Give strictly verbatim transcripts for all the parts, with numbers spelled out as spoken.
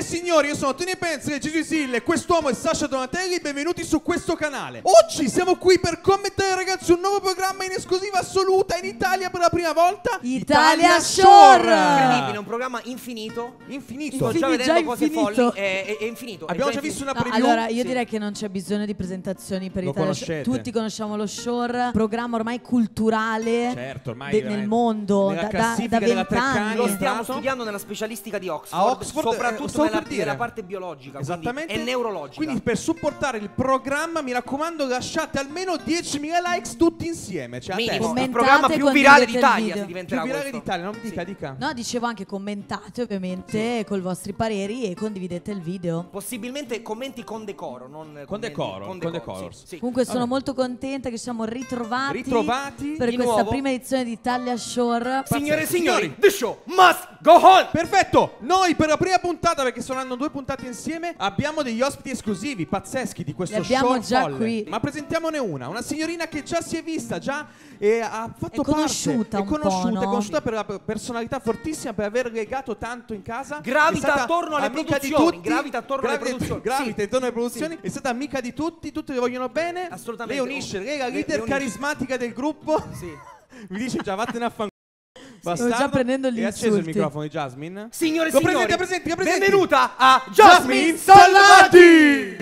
signori, io sono Tony Penz e Gigi Sille, quest'uomo è Sasha Donatelli, benvenuti su questo canale. Oggi siamo qui per commentare, ragazzi, un nuovo programma in esclusiva assoluta in Italia per la prima volta, Italia Shore. Incredibile, un programma infinito. Infinito. Sto già Infini- vedendo già cose infinito. folli. È, è, è infinito. Abbiamo è già infinito. visto una No, preview. allora, io Sì. direi che non c'è bisogno di presentazioni per Lo Italia Shore. conoscete. Tutti conosciamo lo Shore, programma ormai culturale Certo, ormai de- veramente nel mondo nella da- da classifica da della vent'anni. Treccani. Lo stiamo Entrato? studiando nella specialistica di Oxford, A Oxford, eh, soprattutto stavo nella, per dire. nella parte biologica, quindi- Esattamente. e neurologica. Quindi per supportare il programma, mi raccomando, lasciate almeno diecimila likes tutti insieme. Cioè a minimo, testa. Commentate il programma più quando virale vedete il d'Italia video. si Più diventerà virale questo. d'Italia, non dica, Sì. dica. No, dicevo anche commentate ovviamente col vostri pareri e condividete il video. Possibilmente commenti con decoro, non commenti- decoro, con con decoro, decoro. sì, sì. Comunque sono Vabbè. molto contenta che ci siamo ritrovati, Ritrovati per di questa nuovo. prima edizione di Italia Shore. Signore e Pazzesco. signori, Signori. the show must go on. Perfetto, noi per la prima puntata, perché saranno due puntate insieme, abbiamo degli ospiti esclusivi, pazzeschi di questo Li abbiamo show già folle. qui. Ma presentiamone una, una signorina che già si è vista, già e ha fatto È conosciuta parte, un è conosciuta, po', è no? conosciuta per la personalità fortissima, per aver legato tanto in casa. Gravita È stata attorno alle amica di produzioni, tutti, gravita attorno alle gravita- produzioni, Gravita sì. attorno alle produzioni, è stata amica di tutti, tutti le vogliono bene. Assolutamente. Lei unisce, lei è la Le- leader le unisce. carismatica del gruppo. Sì. Mi dice già vattene a fan. Sto già prendendo gli È acceso il insulti. microfono di Jasmine? Signore e Lo signori, presenti, presenti, lo presenti. benvenuta a Jasmine Jasmine Salvati!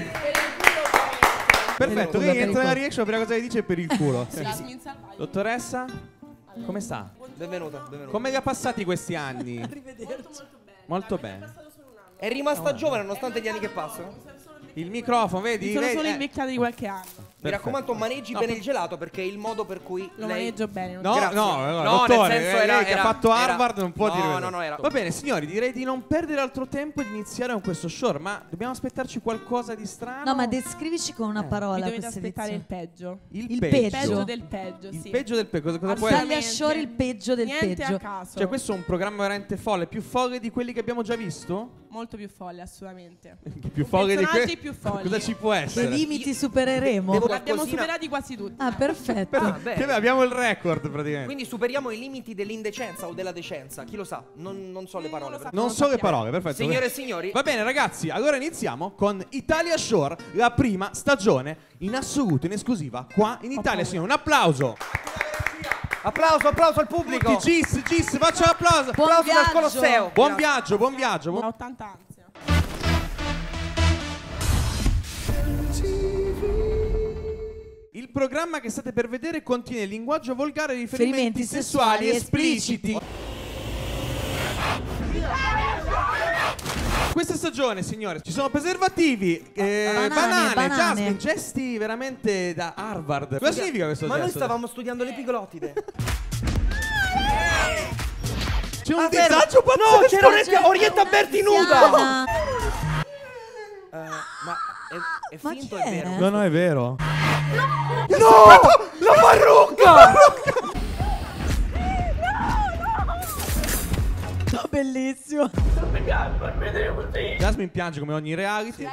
Perfetto, Per il lei culo, entra per nella il reaction, la prima cosa che dice è per il culo. Jasmine Salvati. Dottoressa, come sta? Benvenuta, benvenuta. Come li ha passati questi anni? Molto bene. Molto Dai, mi è bene. passato solo un anno. È rimasta giovane nonostante gli anni che passano. Il microfono, vedi? Mi sono Vedi? solo Eh. invecchiata di qualche anno. Mi raccomando, maneggi No. bene il gelato perché è il modo per cui Lo lei... maneggio bene. non No, Grazie. no, no, No, dottore, nel senso eh, era- lei che era- ha fatto era- Harvard non può no, dire no, questo. no, era- Va bene, signori, direi di non perdere altro tempo e di iniziare con questo show, ma dobbiamo aspettarci qualcosa di strano? No, ma descrivici con una Eh. parola Mi dovete questa aspettare il edizione. peggio. il, il peggio. Il peggio. peggio del peggio, Il sì. peggio del peggio, cosa, cosa può essere? Italia Shore il peggio del Niente peggio. a caso. Cioè, questo è un programma veramente folle, più folle di quelli che abbiamo già visto? Molto più folle, assolutamente. Più folle di personaggi quelli. più folli. Cosa ci può Che essere? limiti supereremo? Devo- Li abbiamo Qualcosina- superati quasi tutti. Ah, perfetto. Ah, beh. Che abbiamo il record praticamente. Quindi superiamo i limiti dell'indecenza o della decenza. Chi lo sa? Non, non so le parole. Non lo però. Non so le parole, perfetto. Signore e signori, Va bene ragazzi, allora iniziamo con Italia Shore, la prima stagione in assoluto, in esclusiva, qua in Italia. Signori, un applauso. applauso, applauso al pubblico. Tutti, Gis, Gis, faccia un applauso. Buon Applauso dal viaggio. Colosseo. Buon Grazie. viaggio, buon viaggio. Ho buon- ottanta ansia. Il programma che state per vedere contiene linguaggio volgare e riferimenti, Riferimenti sessuali sessuali espliciti. Questa stagione, signore, ci sono preservativi, eh, Banane, banane, banane. Jasmine, gesti veramente da Harvard. Cosa significa questo Ma noi gesto? stavamo studiando l'epiglottide. C'è un Ah, vero. disagio No, pazzesco. c'era Orietta, Orietta Berti nuda. Anziana. Eh, ma è, è Ma finto, chi è vero? è? No, no, è vero. No! La parrucca! No, bellissimo. Jasmine piange come ogni reality.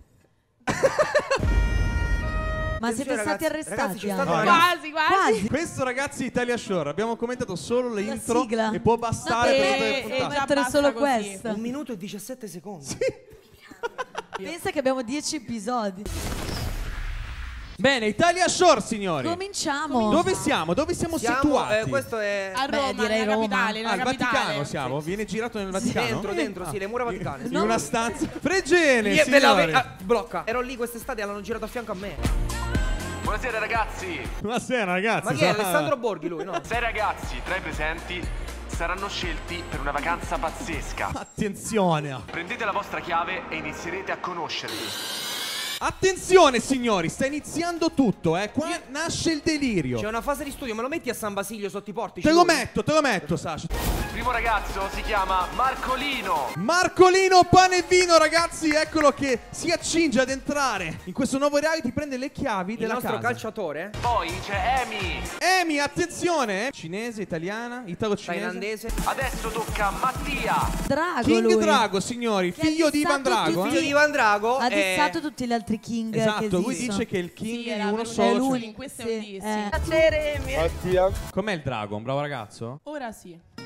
Ma siete Attenzione, stati ragazzi, arrestati ragazzi, c'è anche? stata una- Quasi, quasi. Quasi. Questo ragazzi Italia Shore, abbiamo commentato solo le La intro sigla. e può bastare No, per e- tutte le e puntate. già Mettere basta solo così. questa. Un minuto e diciassette secondi. Pensa che abbiamo dieci episodi. Bene, Italia Shore, signori. Cominciamo. Dove siamo? Dove siamo, Siamo, situati? eh, questo è A Beh, Roma, direi nella Roma. capitale, nella Ah, al capitale. Vaticano siamo? Viene girato nel Vaticano? dentro, dentro, sì, le mura vaticane. In una stanza. Fregene, Lì è bella- signori. ah, blocca. Ero lì quest'estate e l'hanno girato a fianco a me. Buonasera ragazzi! Buonasera, ragazzi. Ma chi è? Sa- Alessandro Borghi lui, no? Sei ragazzi tra i presenti saranno scelti per una vacanza pazzesca. Attenzione. Prendete la vostra chiave e inizierete a conoscerli. Attenzione, signori, sta iniziando tutto, eh. Qua nasce il delirio. C'è una fase di studio, me lo metti a San Basilio sotto i portici? Te lo lui? metto, te lo metto, Sasha. Il primo ragazzo si chiama Marcolino. Marcolino Pane e Vino, ragazzi, eccolo che si accinge ad entrare in questo nuovo reality, prende le chiavi Il della nostro casa. calciatore? Poi c'è Amy. Amy, attenzione, eh. Cinese, italiana, italo-cinese. Thailandese? Adesso tocca a Mattia. Drago King lui. Drago, signori, Che ha figlio di Ivan dissato Drago. tutti- Figlio eh. di Ivan Drago. Ha eh, dissato tutti gli altri King che Esatto, esistono. lui dice che il King Sì, è era uno per solo. un cioè- in questo Sì, è un dissing. eh. Com'è il drago? Un bravo ragazzo? Ora sì. Ora.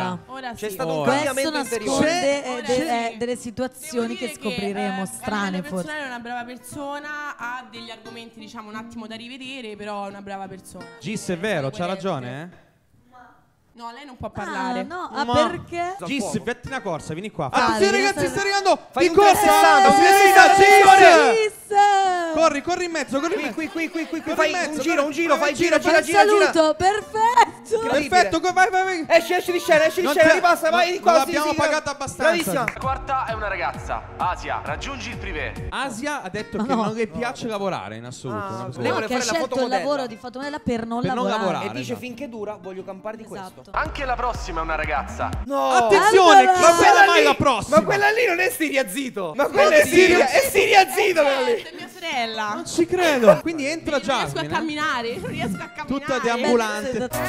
Ora. Ora C'è sì. stato un Ora. Questo cambiamento interiore. nasconde C'è- eh, Ora de- sì. eh, delle situazioni Devo che dire scopriremo eh, strane a livello forse. personale è una brava persona, ha degli argomenti diciamo un attimo da rivedere, però è una brava persona. Gis, è vero, c'ha ragione, eh? No, lei non può Ah, parlare. no, ah, Ma- perché? Gis, fatti una corsa, vieni qua. Ah, Attenzione devi ragazzi, essere- sta arrivando Fai di un corsa! trecentosessanta, un Signorina, trecentosessanta, Gis! Gis! Corri, corri in mezzo, corri in Qui, mezzo. qui, qui, qui, qui, qui, Corri fai in mezzo, un giro, corri- un giro, vai, fai gira, gira, gira, Fai il gira, gira. saluto, perfetto! Incredibile. Perfetto, co- vai, vai, vai. Esci, esci di scena, esci di Non scena, c'è- ripassa, vai non- di qua. non sì, l'abbiamo sì, pagata abbastanza. Bravissima. La quarta è una ragazza. Asia, raggiungi il privé. Asia ha detto Ma che no. non le piace lavorare in assoluto. Ah, una cosa lei No, vuole che ha fare la scelto il fotomodella. lavoro di fotomodella per non Per non lavorare. lavorare. E dice esatto. finché dura voglio campare di questo. Esatto. Anche la prossima è una ragazza. No. Attenzione, Allora- chi Ma sarà mai la prossima? Ma quella lì non è Siria Zito. Ma quella è Siria, è Siria Zito quella lì. È mia sorella. Non ci credo. Quindi entra Non riesco a Jasmine. eh? camminare, non riesco a camminare. Tutta deambulante. Esatto.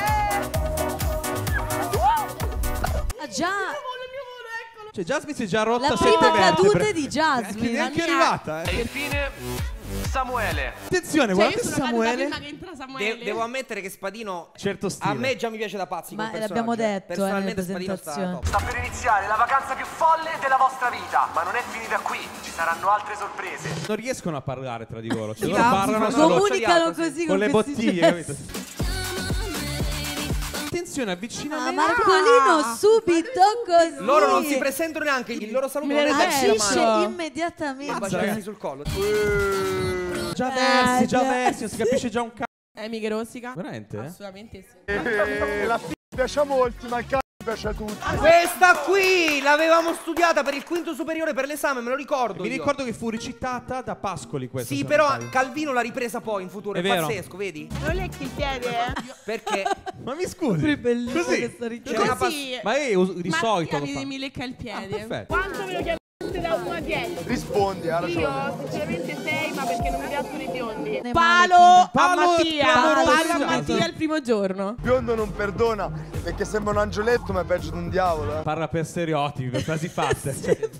Ah già, Cioè, Jasmine si è già rotta la sette prima caduta vertebre. di Che Jasmine. neanche è mia- arrivata, eh. E infine Samuele. Attenzione, Cioè, io guardate sono caduta Samuele. prima che entra Samuele. De- devo ammettere che Spadino Certo stile. a me già mi piace da pazzi. Ma come l'abbiamo personaggio. detto, eh, Personalmente nelle Spadino sta presentazioni. top. Sta per iniziare la vacanza più folle della vostra vita. Ma non è finita qui. Ci saranno altre sorprese. Non riescono a parlare tra di loro. Cioè, Sì, loro va, parlano sì, solo Comunicano Sì, così con le questi bottiglie, gesti. capito? Attenzione, Ah, avvicinamento. Marcolino subito così. Loro non si presentano neanche, il loro saluto Me non è ne darsi la Agisce mano. immediatamente. E baciarsi sul collo. Già versi, già Eh, versi, non si capisce già un cazzo. Amy che rosica? Veramente? eh? Assolutamente sì. La f*** piace a molti, ma il c***o piace a tutti. Questa qui l'avevamo studiata per il quinto superiore per l'esame, me lo ricordo. Mi io. ricordo che fu recitata da Pascoli questa. Sì, se però non sbaglio. Calvino l'ha ripresa poi in futuro. È È, vero. pazzesco, vedi? Non lecchi il piede, eh? Perché Ma mi scusi. Bellissima Così. questa C'è una richiesta. Così. Ma è us- di Mattia solito lo mi, fa. mi lecca il piede. Ah, perfetto. Quanto me lo chiamate da uno a dieci? Rispondi, ha ragione. Io sinceramente sei, ma perché non mi piacciono i biondi. Ne Palo male Palo a Mattia. clamoroso. Palo a Mattia il primo giorno. Biondo non perdona, perché sembra un angioletto, ma è peggio di un diavolo, eh. Parla per stereotipi, per frasi fatte. Cioè,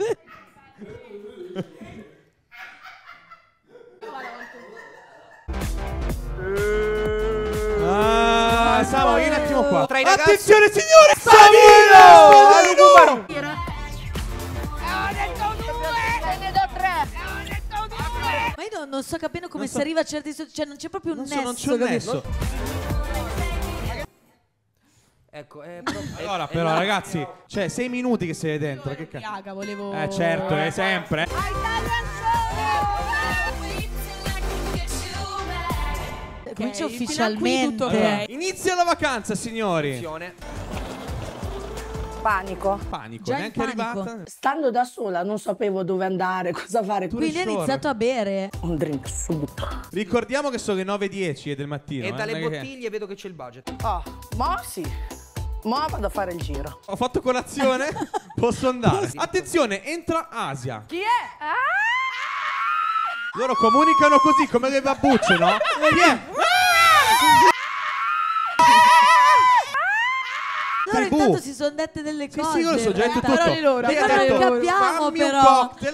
ah, Samu, vieni un attimo qua. Tra i ragazzi- Attenzione signore! Spadino! Spadino! Ma io non, non sto capendo come Non so- si arriva a certi so- cioè non c'è proprio un Non so, nesso, non c'è un capito? nesso. Ecco, è pro- è- Allora, è però, là. ragazzi, cioè, sei minuti che sei dentro. Che cazzo? Raga, volevo... Eh, certo, è sempre. Comincia Ok, fino a qui ufficialmente. tutto ok. Allora, inizia la vacanza, signori. Attenzione. Panico. Panico, Già in neanche panico. arrivata. Stando da sola non sapevo dove andare, cosa fare. Quindi ha Sciorra. iniziato a bere. Un drink subito. Ricordiamo che sono le nove e dieci del mattino. E eh, dalle non è che- bottiglie vedo che c'è il budget. Ah, ma sì. Ma vado a fare il giro. Ho fatto colazione, posso andare. Attenzione, entra Asia. Chi è? Loro comunicano così come le babbucce, no? Chi è? Loro Tribù. intanto si sono dette delle Sì, cose. sì, io lo so, già in detto realtà. tutto. parole loro, Lei ha ma non detto, capiamo, fammi però. un cocktail.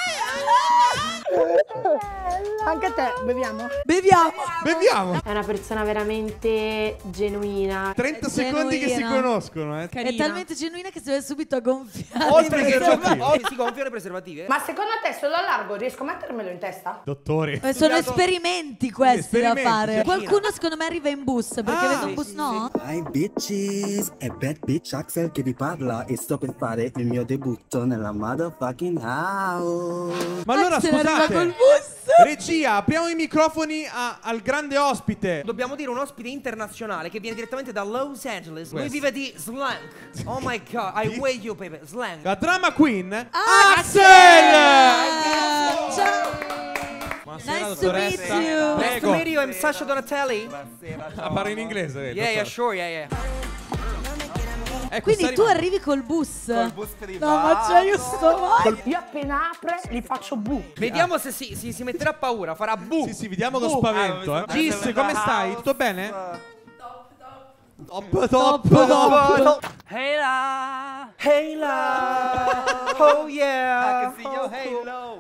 Anche te, beviamo? Beviamo. Beviamo. È una persona veramente genuina. trenta È secondi che si genuina. conoscono, eh. Carina. È talmente genuina che si va subito a gonfiare. Oltre che preservativi. oh, si gonfiano le preservative. Ma secondo te se lo allargo riesco a mettermelo in testa? Dottori. Eh, Sono studiato- esperimenti questi Esperimenti, da fare. cioè. Qualcuno secondo me arriva in bus perché Ah, vedo un sì, bus, sì, no? Hi bitches, è Bad Bitch Axel che vi parla e sto per fare il mio debutto nella motherfucking house. Ma allora Axel arriva scusate. col bus. Regia, apriamo i microfoni a- al grande ospite. Dobbiamo dire un ospite internazionale che viene direttamente da Los Angeles. Lui Questo. vive di slang. Oh my god, I wait you baby, slang. La drama queen Axel! Axel! Ciao. Buonasera, Nice to meet dottoressa. you. Nice to Prego. meet you, I'm Sasha Donatelli. Ah, parla in inglese, vedi, Yeah, yeah, dottore. sure, yeah, yeah. Ecco, Quindi sta tu arrivando. arrivi col bus. No, ma cioè io sto male. Io appena apre gli faccio bu. Vediamo se si, si, si metterà paura, farà bu. Sì, sì, vediamo lo Bu. spavento, eh. Gis, come stai? Tutto bene? Top, top, Top, top. top. Hey la, hey la, oh yeah. I can see your halo.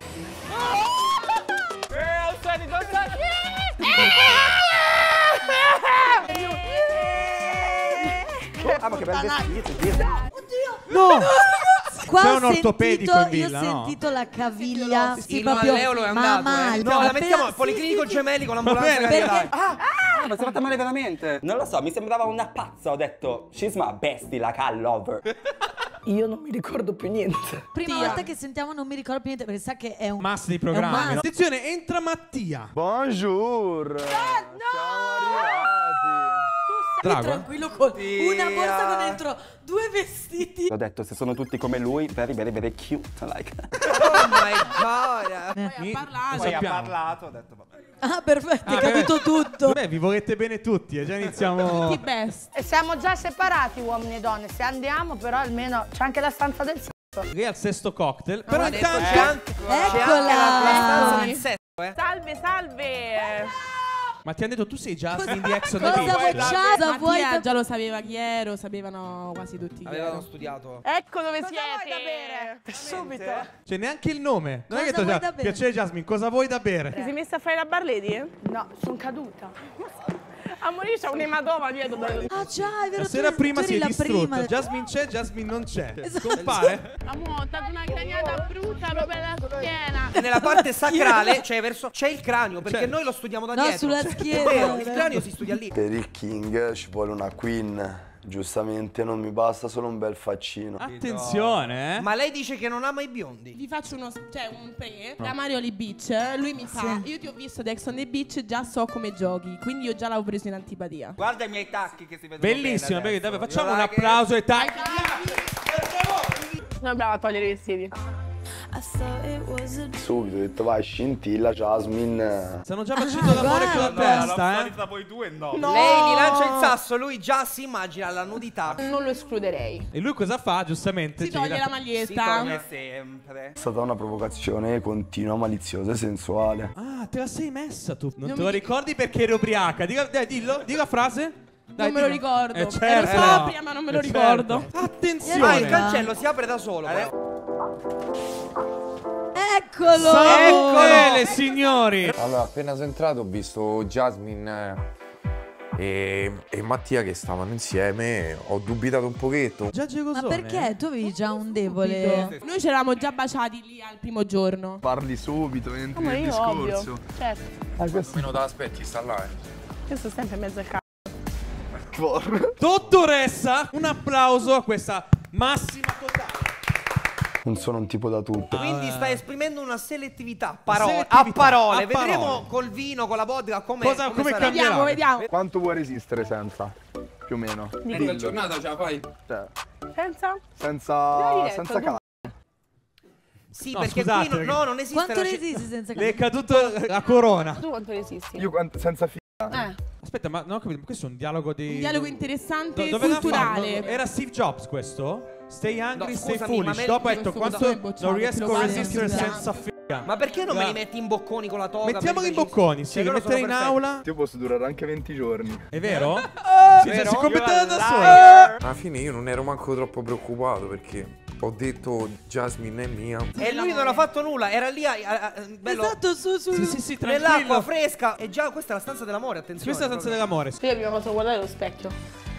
Girl, Sunny, don't touch me. Ah, ma che bel vestito. No! Qua C'è ho un ortopedico sentito, in villa, io ho no? sentito la caviglia. Sì, Sì, il proprio malleolo è ma andato, male. eh. No, la Appena- mettiamo al sì, Policlinico sì, sì. Gemelli con Va l'ambulanza. bene, Perché? Ah, ah, ma si è fatta male veramente? Non lo so, mi sembrava una pazza. Ho detto, she's my bestie, like I love her. Io non mi ricordo più niente. Prima Mattia. volta che sentiamo non mi ricordo più niente perché sa che è un Massa di è un programmi. must. no? Attenzione, entra Mattia. Bonjour. Siamo arrivati. Drago, eh? tranquillo con Mattia. una borsa con dentro due vestiti. Ho detto, se sono tutti come lui, very, very, very cute, like. Oh my god. Poi Mi- ha parlato. Poi ha sappiamo. parlato, ho detto vabbè. Ah, perfetto, hai Ah, capito beh. tutto. Beh, vi volete bene tutti e già iniziamo. Tutti best. E siamo già separati uomini e donne. Se andiamo però almeno c'è anche la stanza del sesso. Lì al sesto cocktail. Però Ha detto, intanto c'è anche, c'è anche la, la stanza del sesso, eh. Salve, salve. Ma ti hanno detto tu sei Jasmine di Ex on the Cosa Beach. vuoi, cosa vuoi Mattia da- già lo sapeva chi ero, sapevano quasi tutti chi Avevano ero. studiato. Ecco dove siete. Cosa vuoi da bere? Subito. Cioè neanche il nome. Non è Cosa che tu vuoi già, da bere? piacere Jasmine, cosa vuoi da bere? Ti sei messa a fare la Barlady? No, sono caduta. A morire c'è un ematoma dietro. Ah già, è vero, La tu sera eri- prima tu si eri è la prima. distrutta. Jasmine c'è, Jasmine non c'è. Esatto. Scompare? Amore, ho dato una craniata brutta proprio alla schiena. E nella parte sacrale, cioè verso, c'è il cranio, perché Cioè- noi lo studiamo da No, dietro. sulla Cioè, schiena, è vero, è il vero. cranio si studia lì. Per il King ci vuole una queen. Giustamente non mi basta solo un bel faccino. Attenzione, eh. Ma lei dice che non ama i biondi. Vi faccio uno, cioè un pre da Marioli Beach. Lui mi fa: io ti ho visto da Ex on the Beach, già so come giochi. Quindi io già l'avevo preso in antipatia. Guarda i miei tacchi che si vedono Bellissimo, bene perché adesso. davvero, facciamo un Guarda che- applauso ai tagli. Sono brava a togliere i vestiti. Subito ho detto vai scintilla Jasmine. Stanno già facendo l'amore con la guarda. testa, eh. Lei gli lancia il sasso, lui già si immagina la nudità. Non lo escluderei. E lui cosa fa? Giustamente Si ci toglie dirà- la Si maglietta. toglie sempre. È stata una provocazione continua, maliziosa e sensuale. Ah, te la sei messa tu. Non, Non te lo mi- ricordi perché eri ubriaca. Dica, dai, dillo, dica la frase. Dai, Non me lo dillo. ricordo. Eh, Ero certo. sobria, ma non me lo Eh, ricordo. certo. Attenzione. Ah, il cancello si apre da solo. però. Eccolo. Samuele, signori. Allora, appena sono entrato ho visto Jasmine eh, e, e Mattia che stavano insieme, ho dubitato un pochetto. Già Ma Gegosone. perché tu avevi già un debole? Noi ci eravamo già baciati lì al primo giorno. Parli subito, entri Ma nel io discorso. ovvio. Certo. Meno te aspetti, sta là. Eh. Io sto sempre in mezzo al cazzo. Dottoressa, un applauso a questa massima totale. Non sono un tipo da tutto. Quindi sta esprimendo una selettività, parole, Selettività, a parole. a Vedremo parole. col vino, con la vodka, come, Cosa- come sarà. cambierà? Vediamo, vediamo. Quanto vuoi resistere senza? Più o meno. Una giornata ce la fai? Cioè, Senza? senza, Dai, senza detto, cazzo. Sì, No, perché scusate, qui no, no, non esiste Quanto la ce- resisti senza Le è capire? caduta la corona. Tu quanto resisti? Io quant- senza figa. Eh. Aspetta, ma non ho capito, ma questo è un dialogo di... Un dialogo interessante e Do- dove l'ha culturale. fatto? Era Steve Jobs questo? Stay hungry, No, stay scusami, ma foolish. me- Dopo ha scusa, detto scusa, quanto è bocciato, non te riesco lo a guardi, resistere scusa. senza figa. Ma perché non me Va. li metti in bocconi con la toga? Mettiamoli in per- bocconi, sì, Cioè, li loro mettere in sono perfetti. aula. Io posso durare anche venti giorni. È vero? Sì, Vero? si completava da Io solo. Alla fine io non ero manco troppo preoccupato perché ho detto Jasmine è mia. E lui non ha fatto nulla, era lì a, a- a- bello Esatto, su, su. Sì, sì, sì, nell'acqua tranquillo. fresca. E già questa è la stanza dell'amore, attenzione. Questa è la stanza proprio. dell'amore. Io prima cosa guardare allo specchio.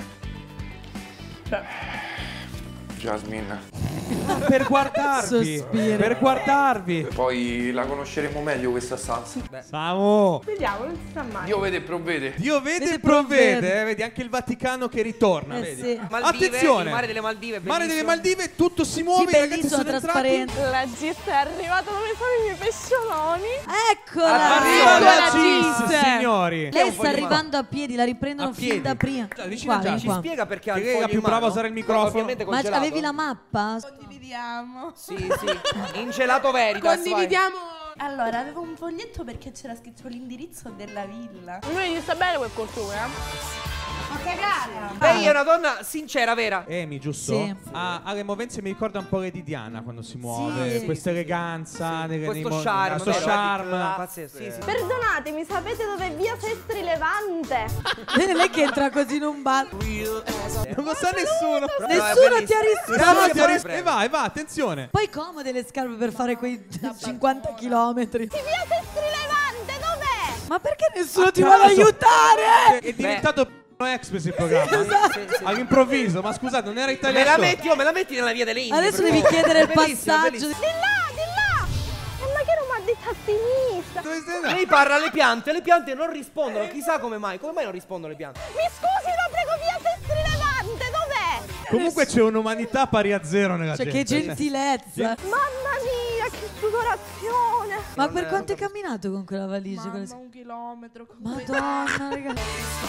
Cioè, Jasmine. Per guardarvi. Sospiro. Per guardarvi. Poi la conosceremo meglio questa stanza. Samu. vediamo, non si sa mai. Dio vede e provvede. Dio vede Vede e provvede. provvede. eh, Vedi anche il Vaticano che ritorna. Eh vedi. sì. Maldive, Attenzione. il mare delle Maldive, Mare delle bellissimo. Maldive, tutto si Sì, muove. I ragazzi bellissimo, sono entrati. trasparente. La gista è arrivata dove sono i miei pescioloni. Eccola. Arriva Eccola la Gis. Gis, signori. Lei sta arrivando a piedi, la riprendono A fin piedi. da prima. Cioè, vicino a Qua, Gianni. Ci qua. spiega perché ha Che il è la foglio più in brava a mano? usare il microfono. Ovviamente Ma congelato. avevi la mappa? Condividiamo. Sì, sì. In gelato Veritas. Condividiamo. Allora, avevo un foglietto perché c'era scritto l'indirizzo della villa. Lui gli sta bene quel costume, eh? Ma cagata! vai. Lei è una donna sincera, vera? Amy, giusto? Sì. Ha, ha le movenze, mi ricorda un po' le di Diana quando si muove. Sì. Questa eleganza, nei- nei Questo mo- charme, questo vero? charme. Pazzesco. Sì, sì. Perdonatemi, sapete dove è via Sestri Levante? Vedi lei che entra così in un bar. Non lo sa nessuno. Nessuno ti ha Nessuno risposto. ti ha ris- E vai, va, attenzione. Poi comode le scarpe per fare quei cinquanta chilometri. Via Sestri Levante, dov'è? Ma perché nessuno ti vuole aiutare? È diventato Express il programma. Sì, sì. All'improvviso, ma scusate, non era italiano. Me la metti, oh, me la metti nella via delle Indie. Adesso devi chiedere il Bellissimo, passaggio. bellissimo. Di là, di là! Eh, ma che non mi ha detto a sinistra? Dove stai andando? Lei parla alle piante, le piante non rispondono. Chissà come mai. Come mai non rispondono le piante? Mi scusi, la prego, via Sestri Levante, dov'è? Comunque c'è un'umanità pari a zero nella Cioè, gente. che gentilezza. Mamma mia, che sudorazione! Ma Non per è- quanto hai camminato con quella valigia? Mamma, Con le- un chilometro. Madonna, ragazzi.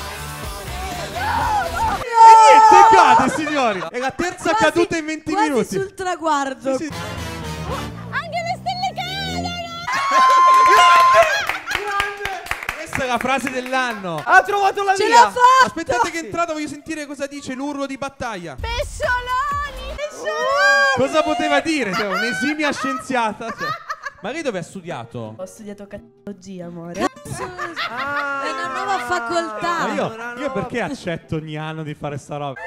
E niente, cade, signori. È la terza Quasi- caduta in venti quasi minuti. sul traguardo. Sì, sì. Anche le stelle cadono! Questa è la frase dell'anno. Ha trovato la Ce via. l'ha fatta! Aspettate che è entrata, voglio sentire cosa dice l'urlo di battaglia. Pescioloni! Pescioloni! Cosa poteva dire? Cioè, un'esimia scienziata. Cioè. Ma lei dove ha studiato? Ho studiato catologia, amore. Ah, È una nuova facoltà. Ma io, io perché accetto ogni anno di fare sta roba?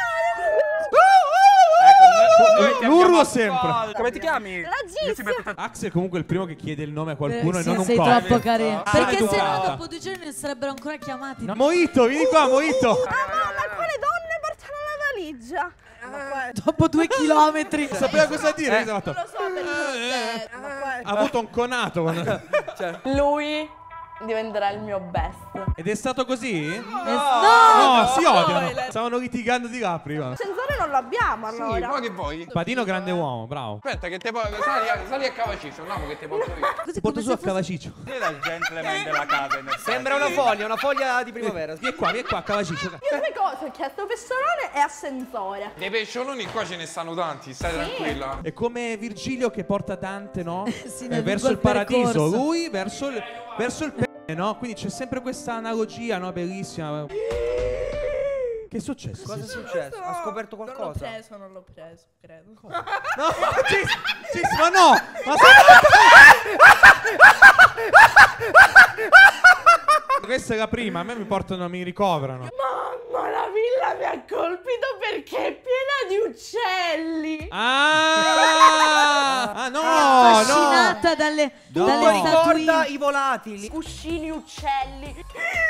L'urlo sempre. Come ti chiami? La Gis! Axel comunque è il primo che chiede il nome a qualcuno Eh, e sì, non un sei cognome. troppo carino. Ah, Perché sono se no educata. dopo due giorni ne sarebbero ancora chiamati. No, Moito, vieni qua, Moito. Ah, ma quale donne portano la valigia? Dopo due chilometri. Sapeva cosa dire? Cosa ha fatto? Non lo so perché l'ho detto. Ha avuto un conato. quando- Lui diventerà il mio best. Ed è stato così? No! No, si odiano. Stavano litigando di là prima. L'ascensore non l'abbiamo allora. ma che vuoi? Padino grande uomo, bravo. Aspetta che te porto. Sali, a- sali a Cavaciccio, no, che te porto io. Così Ti porto come su a se fosse- Cavaciccio. Il gentleman della casa. in effetti. Sembra una foglia, una foglia di primavera. Vieni qua, vieni qua, Cavaciccio. Io due cose ho chiesto: pesciolone e ascensore. Dei pescioloni qua ce ne stanno tanti, stai tranquilla. È come Virgilio che porta Dante, no? Sì, Eh, nel verso lungo il paradiso, percorso. lui verso il, verso il pene, no? Quindi c'è sempre questa analogia, no? Bellissima. Che è successo? Cosa è Sì. successo? Ha scoperto Non l'ho qualcosa? preso, non l'ho preso, credo. No, Cis, Cis, ma no! Ma questa è la prima, a me mi portano, mi ricoverano. Mamma, la villa mi ha colpito perché è piena di uccelli. Ah! Ah no, no! Affascinata dalle, No. dalle Ricorda statuine. i volatili. Cuscini uccelli.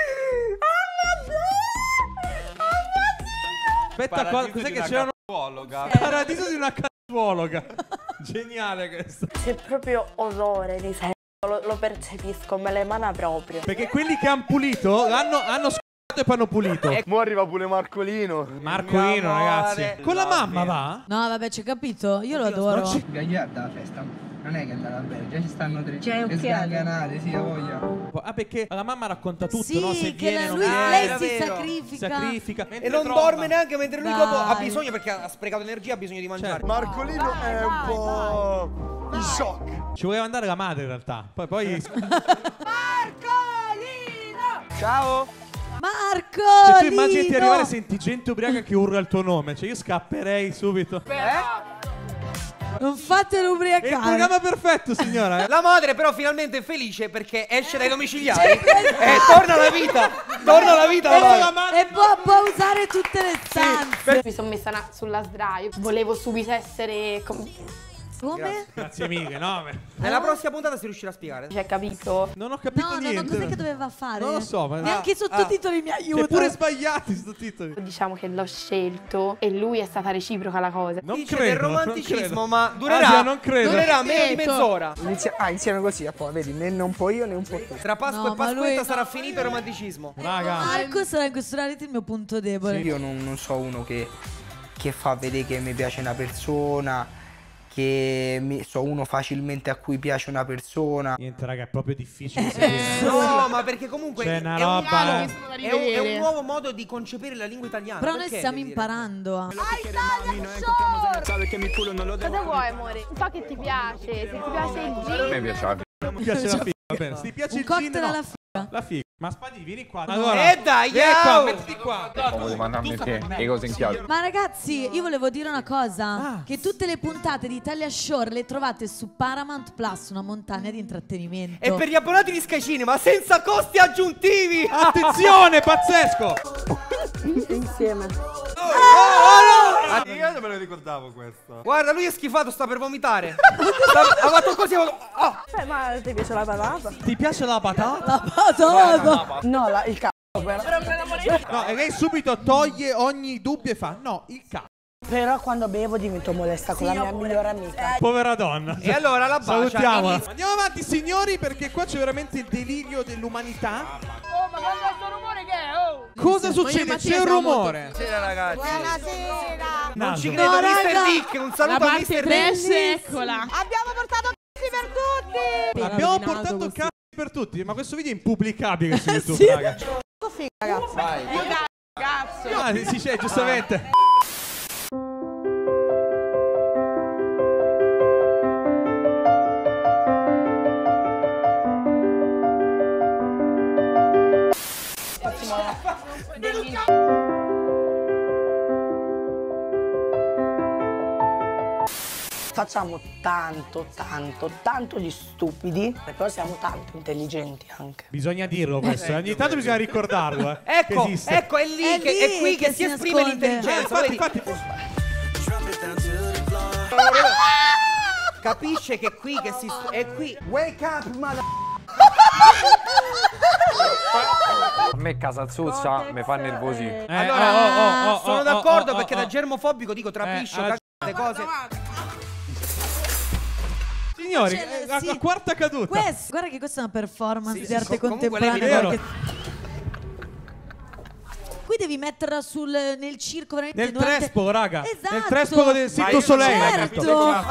Aspetta, qua, Paradiso cos'è di che una c'erano? cattuologa. Paradiso di una cazzuologa. Geniale questo. C'è proprio odore di sesso. Lo, lo percepisco, me le emana proprio. Perché quelli che hanno pulito l'hanno hanno sc***ato e poi hanno pulito. Mo arriva pure Marcolino. Marcolino, Mio amore. ragazzi. Con la mamma va? No, vabbè, c'è capito. Io lo adoro. Non ci- Guarda la festa, non è che è andata bene, già ci stanno tre C'è e sganganate, sì, voglia. Ah, perché la mamma racconta tutto, Sì, no? Se che viene, la- non lui- viene. lei era si vero. sacrifica. sacrifica. E Mentre non trova. dorme neanche mentre lui Dai. dopo ha bisogno perché ha sprecato energia, ha bisogno di mangiare. Marcolino è un po' in shock. Ci voleva andare la madre in realtà. Poi poi Ciao! Marco! cioè, tu immaginati Lino! arrivare e senti gente ubriaca che urla il tuo nome. Cioè io scapperei subito. Non fatelo È il ubriacare. programma perfetto, signora. eh. La madre però finalmente è felice perché esce dai domiciliari e torna alla vita. Torna alla vita la E, madre. e può, può usare tutte le stanze. Mi sono messa na- sulla sdraio. Volevo subito essere. com- Come? Grazie mille, no? beh. Nella prossima puntata si riuscirà a spiegare. Cioè, capito? Non ho capito No, no, no, niente. cos'è che doveva fare? Non lo so, ma Neanche i sottotitoli mi Cioè, aiutano. pure sbagliati sto titolo. Diciamo che l'ho scelto e lui è stata reciproca la cosa. Non Dice credo, del non romanticismo, credo. ma durerà, Asia, non credo. durerà meno di Detto. mezz'ora. Inizia- ah, iniziano così, a poi, vedi, né un po' io né un po' tu. Tra Pasqua No, e ma Pasquetta lui- sarà finito il romanticismo. Raga. Marco sarà in questo reality il mio punto debole. Io non, non so uno che, che fa vedere che mi piace una persona, che mi, so uno facilmente a cui piace una persona. Niente, raga, è proprio difficile seguire. No, ma perché comunque C'è una è, un, roba, è, eh. un, è un- è un nuovo modo di concepire la lingua italiana. Però noi Perché stiamo devi dire? imparando a... Cosa vuoi, amore? So che ti piace. Se ti piace il A gin. me piaceva. Mi piace la figa, va bene. Se ti piace Un il gin, cocktail no. alla figa. La figa. Ma Spadi, vieni qua. Allora, Eh, dai, vieni qua, au! mettiti qua. Volevo mandarmi te le cose in chiaro. Ma ragazzi, io volevo dire una cosa. Ah. Che tutte le puntate di Italia Shore le trovate su Paramount Plus, una montagna di intrattenimento. E per gli abbonati di Sky Cinema senza costi aggiuntivi. Attenzione, pazzesco. Insieme. Ah, io non me lo ricordavo questo. Guarda, lui è schifato, sta per vomitare. Sta- ha fatto così. ha fatto- ah. Eh, ma ti piace la patata? Ti piace la patata? La patata! No, la, il c***o però. Però me la vorrei No, e lei subito toglie ogni dubbio e fa no, il cazzo. Però quando bevo divento molesta con la mia migliore amica. Povera donna. E allora la bacia. Salutiamola. Andiamo avanti signori perché qua c'è veramente il delirio dell'umanità. Oh, ma guarda questo rumore che è? Oh. Cosa succede? C'è un rumore. Buonasera ragazzi. Buonasera. Non Naso. ci credo, No, mister raga. Dick, un La saluto a parte mister trash, Dick. eccola. Abbiamo portato c***i per tutti. Abbiamo rovinato portato così. cazzo per tutti, ma questo video è impubblicabile su YouTube, Sì. raga. Figa, ragazzi. Vai. Cazzo. Ah, sì, c'è, giustamente. Facciamo tanto, tanto, tanto gli stupidi, però siamo tanto intelligenti anche. Bisogna dirlo questo, eh. Ogni tanto bisogna ricordarlo, eh. Ecco, che esiste. ecco, è lì, È che, lì è qui che, che si si esprime nasconde. l'intelligenza. Eh, infatti, vedi? infatti. Capisce che è qui che si... è qui. Wake up, mother... A me Casalzuzza mi fa nervosì. Eh, Allora, oh, oh, oh, sono oh, d'accordo oh, perché oh, da oh. germofobico dico trapiscio, Eh, cazzo, cose. Signori, C'è- eh, la, sì. la quarta caduta. Questo, guarda che questa è una performance Sì, di sì, arte co- comunque lei contemporanea. mi- perché- Qui devi metterla sul, nel circo veramente Nel durante- trespolo, raga. Esatto. Nel trespolo del Ma sito io Soleil. l'ha certo.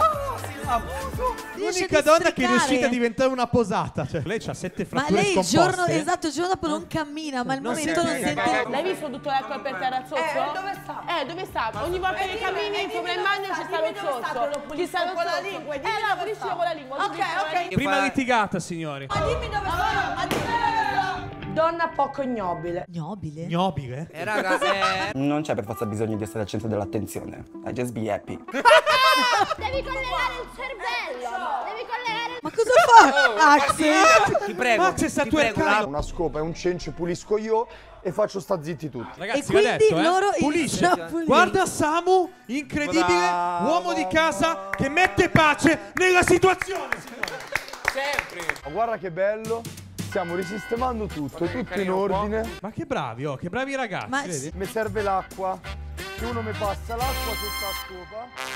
detto. Riesce L'unica a donna che è districare. riuscita a diventare una posata. Cioè, lei ha sette Ma fratture lei il scomposte. giorno, esatto, il giorno dopo non cammina, ma al Non momento si non cammina. sente. L'hai visto tutto l'alcol per terra al sotto? Eh, dove sta? Eh, dove sta? Ogni volta che cammini sopra il bagno ci sta lo sotto. Ci sta lo con la sotto. lingua, Eh, dimmi no, dove puliscilo sta. con la lingua. Ok, puliscilo con la ok. lingua. Prima litigata, signori. Ma dimmi dove sta, ma dimmi dove sta. Donna poco ignobile. Ignobile? Ignobile? Eh, raga, eh... Non c'è per forza bisogno di essere al centro dell'attenzione. I just be happy. Devi collegare il cervello. Devi collegare. Ma cosa fa? Axel? Ti prego, Max è stato ti prego, ercato. la- Una scopa e un cencio pulisco io e faccio sta zitti tutti. Ragazzi, E vi ho quindi detto, eh. loro Pulisce. iniziano a pulire. Guarda Samu, incredibile, Bravo. uomo di casa che mette pace nella situazione, signori. Sempre. Ma guarda che bello, stiamo risistemando tutto, tutto in carino qua. ordine. Ma che bravi, oh, che bravi ragazzi, Ma- vedi? Mi serve l'acqua, che uno mi passa l'acqua sotto la scopa.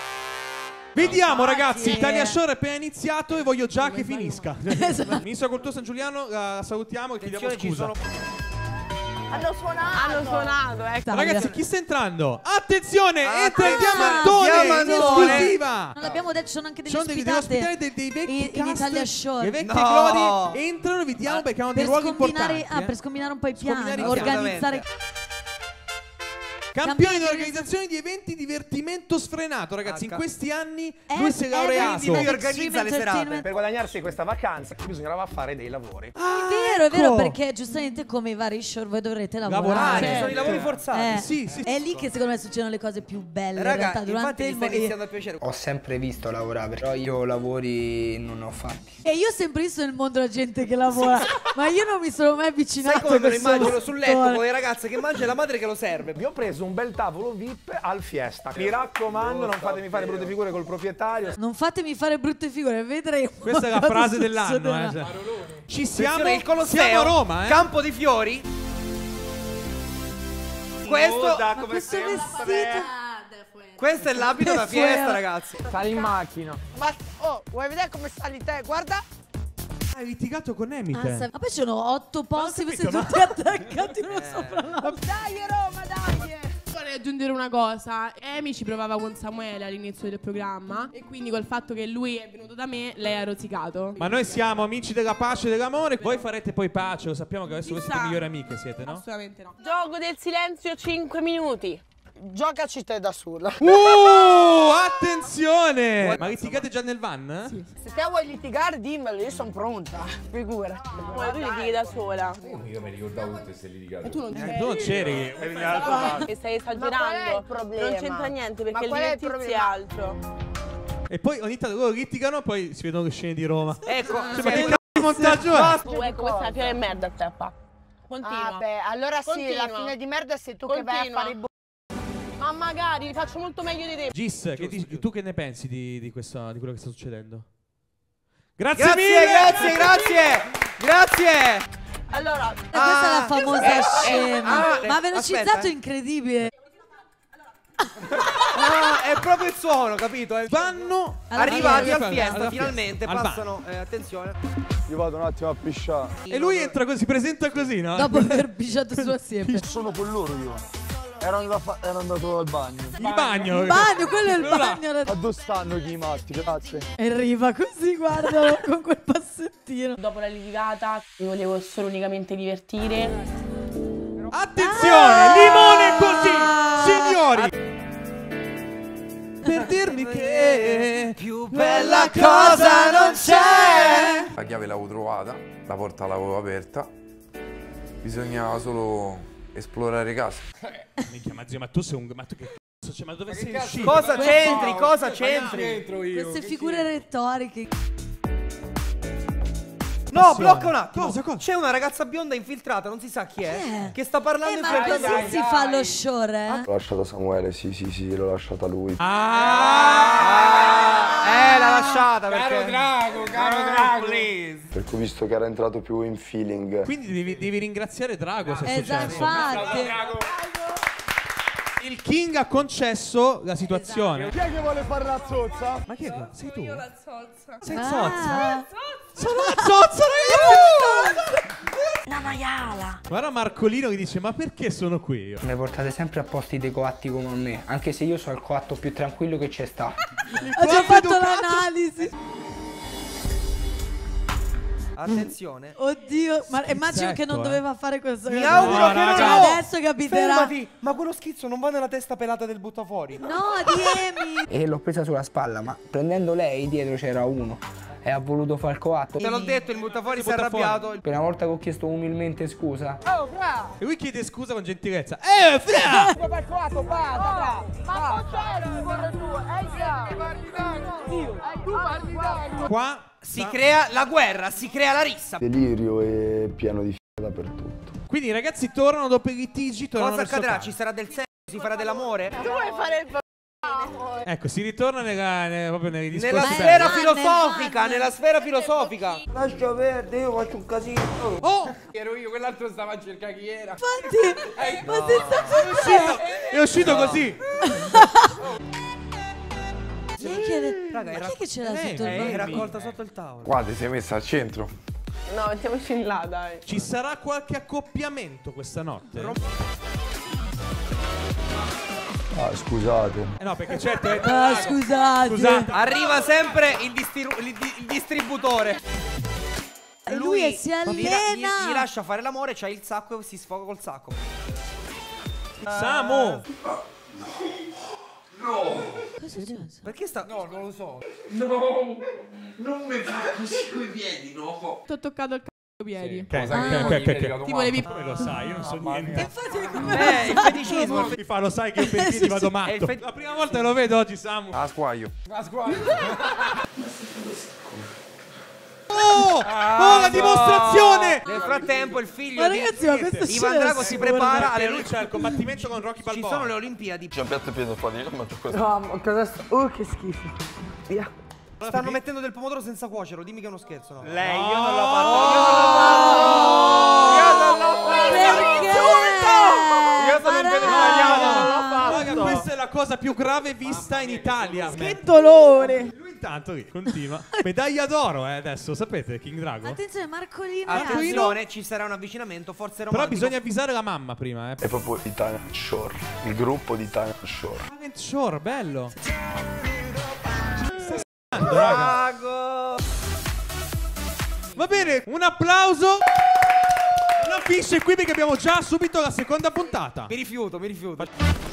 Vediamo ragazzi, Grazie. Italia Show è appena iniziato e voglio già che finisca. Esatto. Ministro Cultura San Giuliano, la salutiamo e chiediamo Attenzione, ci scusa. sono... Hanno suonato. Hanno suonato, ecco. Ragazzi, chi sta entrando? Attenzione, entra il Attenzione, diamantone in diamantone. esclusiva. Non l'abbiamo detto, ci sono anche degli Sono degli, degli ospitate ospitali dei, dei vecchi in, in cast, Italia Show. le vecchie No. glorie entrano, vediamo perché hanno dei per ruoli scombinare, importanti. ah, eh. per scombinare un po' i piani, Scombinare i organizzare. Campione Campione di organizzazione di eventi divertimento sfrenato, ragazzi. In H. questi anni Eh, lui si è laureato. Quindi lui Extreme organizza le serate. Entertainment. Per guadagnarsi questa vacanza bisognava fare dei lavori. È vero, è vero, Ecco. perché giustamente come i vari show voi dovrete lavorare. Lavorare. Ah, ci sono i lavori Eh, forzati. Sì, sì. È lì che secondo me succedono le cose più belle. in Raga, realtà, infatti durante mi il sta mo- iniziando a piacere. Ho sempre visto lavorare, però io lavori non ne ho fatti. E io ho sempre visto nel mondo la gente che lavora, ma io non mi sono mai avvicinato Sai come a me lo questo immagino sul letto settore. con le ragazze che mangia e la madre che lo serve. Vi ho preso un bel tavolo V I P al Fiesta. Mi raccomando, non fatemi fare brutte figure col proprietario. Non fatemi fare brutte figure, vedremo. Questa è la cosa frase dell'anno. succederà. Eh. cioè. Ci siamo, Attenzione, il Colosseo, siamo a Roma, eh. Campo di Fiori. Questo, Nuda Ma come questo sempre. vestito. questo è l'abito da fiesta, ragazzi. Sali in macchina. Ma oh, vuoi vedere come sali te? Guarda. Hai litigato con Ah, Emite. sa- ma poi ci sono otto posti, questi capito, tutti attaccati uno sopra l'altro. Dai Roma, dai. Vorrei aggiungere una cosa. Amy ci provava con Samuele all'inizio del programma e quindi col fatto che lui è venuto da me, lei ha rosicato. Ma noi siamo amici della pace e dell'amore. Voi farete poi pace. Lo sappiamo che adesso voi siete Chissà. migliori amiche, siete, no? Assolutamente no. Gioco del silenzio cinque minuti. Giocaci te da sola. Uh, attenzione! Ma litigate già nel van? Sì. Se te vuoi litigare, dimmelo, io sono pronta. Figura. Poi tu litighi da sola. Io mi ricordavo tutte queste litigate. E tu non Eh, c'eri. tu non c'eri. Che stai Ma qual è esagerando. il problema? Non c'entra niente Ma perché il qual è il divertirsi è problema? altro. E poi ogni tanto loro litigano, poi si vedono le scene di Roma. Ecco, Cioè, ma che cazzo di montaggio è? Tu ecco, questa è la fiera di merda Steppa. Continua. Ah, beh, allora sì, Continua. la fine di merda sei tu che vai a Continua. fare i bo- Ma magari li faccio molto meglio di te. Gis, che dici- tu che ne pensi di, di, questa, di quello che sta succedendo? Grazie, grazie, mille! grazie, grazie, grazie. Allora, E questa è la famosa eh, eh, scema. ah, Ma velocizzato aspetta, eh. incredibile. Ah, è proprio il suono, capito? È- Vanno Arrivati alla al fiesta, fiesta, alla finalmente fiesta, al passano. Eh, attenzione. Io vado un attimo a pisciare. E lui entra così, si presenta così, no? Dopo aver pisciato su assieme. Sono con loro io. Ero andato, a fa- ero andato al bagno. Il bagno. Il bagno, quello è il Quello là. bagno. A dove stanno i matti? Grazie. E arriva così, guardalo, con quel passettino. dopo la litigata mi volevo solo unicamente divertire. Attenzione, limone così, signori. Per dirmi che più bella cosa non c'è. La chiave l'avevo trovata, la porta l'avevo aperta. Bisognava solo esplorare casa. Minchia, ma zio, ma tu sei un... Ma tu che cazzo c'è? Ma dove sei uscito? Cosa Ma- c'entri? ma- Cosa ma- c'entri? c'entro io? Queste Che figure retoriche. No, Passione. blocca un attimo. Cosa, cosa? C'è una ragazza bionda infiltrata, non si sa chi è, Chi è? che sta parlando Eh, in ma fretta così agli si altri. fa lo shore, eh? L'ho lasciata Samuele, sì, sì, sì, l'ho lasciata lui. Ah! Eh, l'ha lasciata perché... Caro Drago, caro Ah, Drago. please. Perché ho visto che era entrato più in feeling. Quindi devi, devi ringraziare Drago se è Esatto, successo. infatti. Il King ha concesso la situazione. Chi è che vuole fare la zozza? Ma chi è? Sei tu? Io la zozza. Sei Ah. zozza? Sono la zozza, ragazzi! Una maiala. Guarda Marcolino che dice, ma perché sono qui io? Mi portate sempre a posti dei coatti come a me, anche se io sono il coatto più tranquillo che c'è sta. Ho già fatto l'analisi. Attenzione. Oddio, ma immagino che non eh. doveva fare questo. Mi auguro No, che non raga. no. Adesso capiterà. Fermati. Ma quello schizzo non va nella testa pelata del buttafuori. No, di Emi. E l'ho presa sulla spalla, ma prendendo lei dietro c'era uno e ha voluto fare il coatto. Te l'ho detto, il buttafuori si è Buttafuori. arrabbiato. Per una volta che ho chiesto umilmente scusa, E lui chiede scusa con gentilezza. Eh, fra! Qua Si crea la guerra, si crea la rissa. Delirio e pieno di f***a dappertutto. Quindi i ragazzi tornano dopo i litigi, tornano Cosa verso accadrà? casa. Ci sarà del sesso? Si farà dell'amore? Tu vuoi fare il Ecco, si ritorna nella, nella- proprio nei discorsi Nella belli. sfera belli. filosofica, Nel- nella sfera filosofica. lascia perdere, io faccio un casino. Oh! Ero io, quell'altro stava a cercare chi era. Infatti, ma se sta È uscito, è uscito così. Lei chiede, Raga, ma era- chi è che ce l'ha Eh, sotto il eh, È bambino? raccolta sotto il tavolo. Guarda, ti sei messa al centro. No, mettiamoci in là, dai. Ci sarà qualche accoppiamento questa notte? Ah, scusate. Eh no, perché certo è... Ah, scusate. Scusate. Arriva sempre il, distiru- il di- il distributore. E lui si gli, la- gli- allena. gli lascia fare l'amore, c'ha il sacco e si sfoga col sacco. Samu! Cosa è successo? Perché sta... No, non lo so. Non mi fa così coi piedi, no. Ti ho toccato il c***o piedi. Che, Cosa che, che che, volevi che, dire, che- la Ti volevi... Come lo sai? Io non so niente. Infatti è come Eh, il feticismo. il fe- Mi fa, lo sai che io per i piedi vado È il matto. fe- La prima volta che lo vedo oggi, Samu. Ah, squaglio. Ma squadra. Oh! Oh, la dimostrazione! Nel frattempo il figlio Ma di ragazzi, ma questo Ivan Drago si prepara alle E lui c'è il combattimento con Rocky Ci Balboa. sono le Olimpiadi. C'è un piatto pieno di fuori, io mangio questo. No, ma cosa sto... Oh, che schifo. Via. Stanno mettendo del pomodoro senza cuocerlo, dimmi che è uno scherzo, no? Lei, io non l'ho fatto, Io non l'ho fatto. Io sono un vegetariano, non l'ho fatto. Raga, questa è la cosa più grave vista in Italia. Che dolore. Lui intanto lì continua. Medaglia d'oro, eh, adesso, sapete, King Drago? Attenzione, Marcolino. Attenzione, ci sarà un avvicinamento, forse Però romantico. bisogna avvisare la mamma prima, eh. È proprio Italian Shore, il gruppo di Italian Shore. Talent Shore, bello. Stai s***ando, raga. Drago. Va bene, un applauso. Non finisce qui perché abbiamo già subito la seconda puntata. Mi rifiuto, mi rifiuto.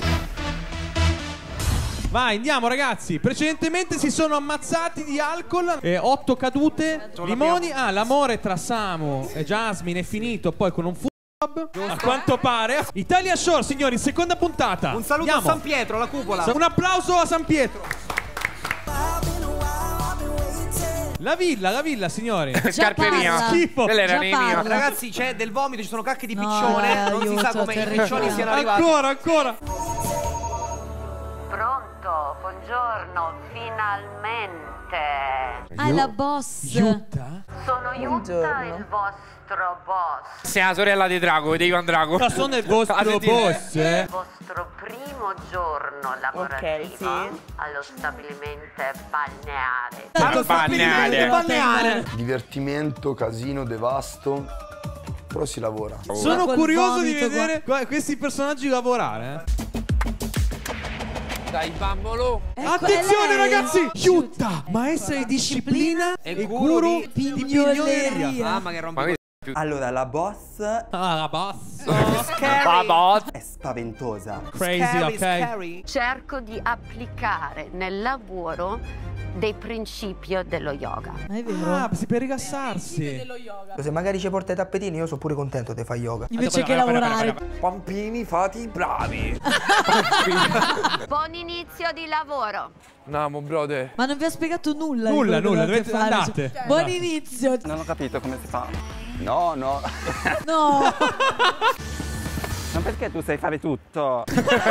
Vai, andiamo ragazzi. Precedentemente si sono ammazzati di alcol. E otto cadute. Limoni. Ah, l'amore tra Samu e Jasmine è finito. Poi con un fu... A quanto pare. Italia Shore, signori, seconda puntata. Un saluto Andiamo. a San Pietro, la cupola. Un applauso a San Pietro. La villa, la villa, signori. Scarpe mia. Schifo. Quella era Già mia. parla. Ragazzi, c'è del vomito, ci sono cacche di No, piccione. eh, non si aiuto, sa come i terribile. piccioni siano arrivati. Ancora, ancora. Pronto, buongiorno, finalmente. Ah, è la boss. Yuta? Sono Yuta, il vostro boss. Sei la sorella di Drago, di Ivan Drago. Ma sono il vostro boss, eh? Il vostro primo giorno lavorativo Ok, sì. allo stabilimento balneare. Allo balneare. balneare. Divertimento, casino, devasto. Però si lavora. Sono Quel curioso di vomito qua. vedere qua- questi personaggi lavorare. Eh. Dai, bambolo. Ecco, Attenzione è lei. ragazzi! Yuta, maestra di disciplina e guru di pignoleria. Mamma che rompe. Allora, la boss Ah, la boss. La boss. è spaventosa. Crazy, Scary, ok. scary. Cerco di applicare nel lavoro dei principi dello yoga. Ma è vero? Ah, sì, per rilassarsi. Se magari ci porta i tappetini, io sono pure contento di fare yoga. Invece che lavorare. Pampini fati bravi. Buon inizio di lavoro. Andiamo, brother. Ma non vi ha spiegato nulla. di Nulla, quello che nulla, dovete dovete- fare. andate. Cioè, buon inizio. Non ho capito come si fa. No, no. No. Ma perché tu sai fare tutto?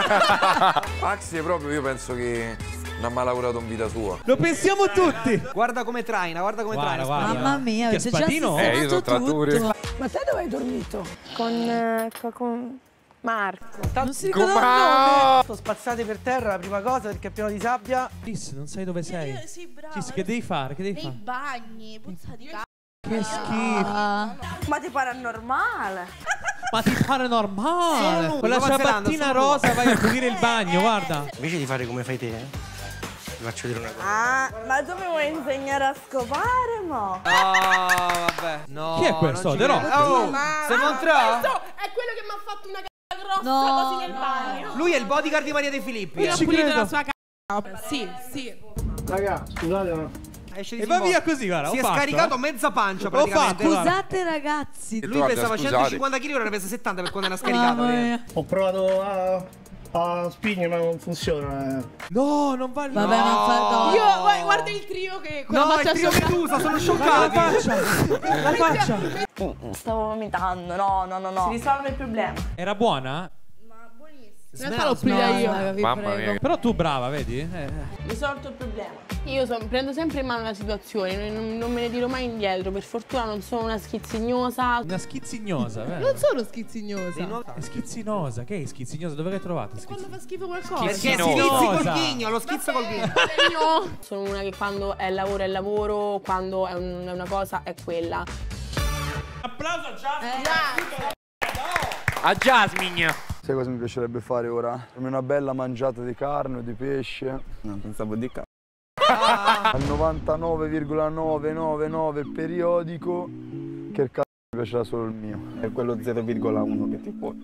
Axi proprio, io penso che non ha mai lavorato in vita sua. Lo pensiamo tutti. Guarda come traina, guarda come Guarda, traina. guarda. Mamma mia, Che avete già spadino? Eh, io sono sistemato trattore. tutto. Ma te dove hai dormito? Con, eh, co- con Marco. Non si ricorda il nome. Sono spazzati per terra la prima cosa perché è pieno di sabbia. Cis, non sai dove sei. Io- sì, bravo. Cis, che devi fare? Che devi Nei fare? bagni, puzza di c***o. Che schifo. Ah. Ma ti pare normale? Ma ti pare normale? Sono Con la nudo, ciabattina sono nudo. rosa vai a pulire il bagno, guarda. Invece di fare come fai te, eh, ti faccio dire una cosa. Ah, ma tu mi vuoi insegnare a scopare, mo? No, vabbè. No. Chi è questo? non ci The credo. Rock? Oh, Ma- se non tra. Questo è quello che mi ha fatto una c***a grossa No, così nel bagno. Lui è il bodyguard di Maria De Filippi. Io eh. ho ci pulito credo. la sua c***a. Sì, sì. Raga, scusate, ma... Esce di E va Simone. via così, guarda. Si ho è fatto, scaricato eh. mezza pancia Ho praticamente. fatto, guarda. Scusate ragazzi. Lui Guarda, pesava scusate. centocinquanta chili, ora ne pesa settanta per quando ne ha scaricato. Mamma eh. mia. Ho provato a, a spingere ma non funziona. eh. No, non va lì. Vabbè, ma fa no. Io, guarda, guarda il trio che con No, la il faccia trio sciocca- Medusa, sono La scioccati. faccia. La faccia. Stavo vomitando, no, no, no, no. Si risolve il problema. Era buona? In realtà l'ho pulita No, io. raga, vi Mamma prego. mia. Però tu brava, vedi? Eh. Risolto il problema. Io son- prendo sempre in mano la situazione, non, non me ne tiro mai indietro. Per fortuna non sono una schizzignosa. Una schizzignosa, vero? Non sono schizzignosa. È schizzinosa. Che è schizzignosa? Dove l'hai trovata? Quando fa schifo qualcosa. Perché si Schizzi schizzi col nosa. ghigno, lo schizzo col ghigno. Io sono una che quando è lavoro è lavoro, quando è, un- è una cosa è quella. Applauso a Giacomo. A Jasmine. Sai cosa mi piacerebbe fare ora? Farmi una bella mangiata di carne o di pesce. No, pensavo di ca... Al novantanove virgola novecentonovantanove periodico. Che il cazzo mi piacerà solo il mio. È quello zero virgola uno che ti può.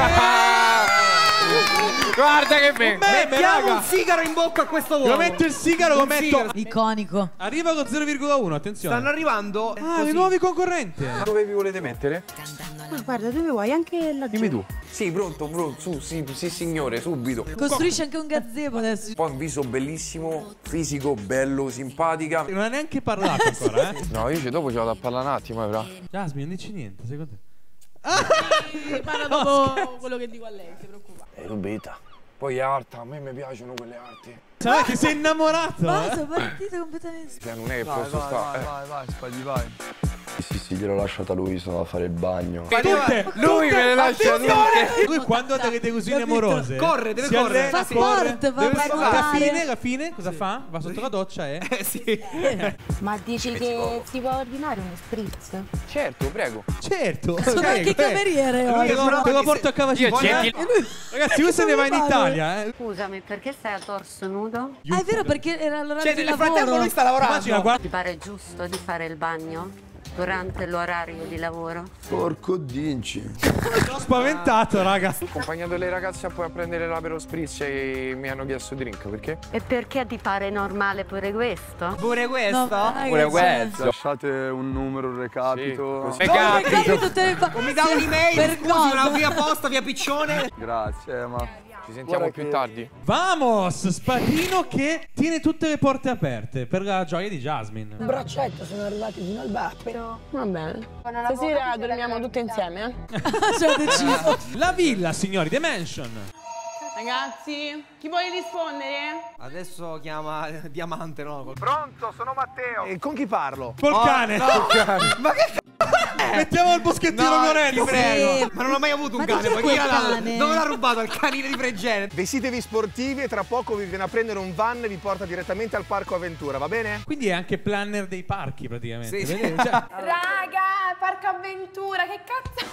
Guarda che me. Mettiamo un sigaro in bocca a questo uomo. Lo metto il sigaro, lo Un metto. sigaro. Iconico. Arriva con zero virgola uno, attenzione. Stanno arrivando. Ah, così. i nuovi concorrenti. Dove vi volete mettere? Ma guarda, dove vuoi? Anche laggiù. Dimmi tu. Sì, pronto, pronto. Su, sì, sì, signore, subito. Costruisce anche un gazebo adesso. Poi un viso bellissimo, fisico, bello, simpatica. Non ha neanche parlato ancora, eh. No, io ci- dopo ci vado a parlare un attimo, però. Jasmine, non dici niente, secondo te? Sì, parla dopo quello che dico a lei, non si preoccupa. È rubita. Poi è alta, a me mi piacciono quelle alte. Sai, ti sei innamorato? Ma eh? sono partito completamente. Cioè, non è che Vai, posso vai, stare. vai, vai, vai, spagli, vai. Sì, sì, gliel'ho lasciata lui, sono a fare il bagno. Tutte, Lui me le lascia tutte. Lui quando ha delle delusioni amorose Corre, deve si correre. allena, Fa corre, sport, va deve a fare- nuotare. alla fine, alla fine cosa fa? Va sotto la doccia e Eh sì. Ma dici che si può ordinare uno spritz? Certo, prego. certo. Sono prego, anche prego. cameriere Lui oggi. è bravo Te lo di- porto a Cavacino. Io gentile- Ragazzi, lui se ne va in Italia, eh. Scusami, perché sei a torso nudo? Ah, è vero perché era l'orario Cioè, di nel frattempo lavoro. lui sta lavorando. Immagina, guarda. Ti pare giusto di fare il bagno durante l'orario di lavoro? Porco dinci. Sono spaventato, raga. Ho accompagnato le ragazze poi a prendere l'Aperol Spritz e mi hanno chiesto drink, perché? E perché ti pare normale pure questo? Pure questo? No, raga, Pure cioè- questo. Lasciate un numero, un recapito. Sì, così. No, Capito. capito, te ne fa- O mi dà un'email, Per scusi, cosa? una via posta, via Piccione. Grazie, eh, ma... Ci sentiamo Guarda più che- tardi. Vamos, Spadino che tiene tutte le porte aperte per la gioia di Jasmine. Un braccetto, sono arrivati fino al bappe. Va bene. Stasera dormiamo tutte insieme, eh? Ci ho deciso. La villa, signori, The Mansion. Ragazzi, chi vuole rispondere? Adesso chiama Diamante, no? Pronto, sono Matteo. E con chi parlo? Col Oh, cane. no. Col cane. Ma che f***o? Mettiamo il boschettino No, Lorenzo. ti prego. Ma non ho mai avuto un Ma di cane. chi è Ma quel chi l'ha dato? cane? Dove l'ha rubato il canile di Fregene? Vestitevi sportivi e tra poco vi viene a prendere un van e vi porta direttamente al Parco Avventura, va bene? Quindi è anche planner dei parchi praticamente. Sì, sì. Vedete? Cioè, Raga, Parco Avventura, che cazzo?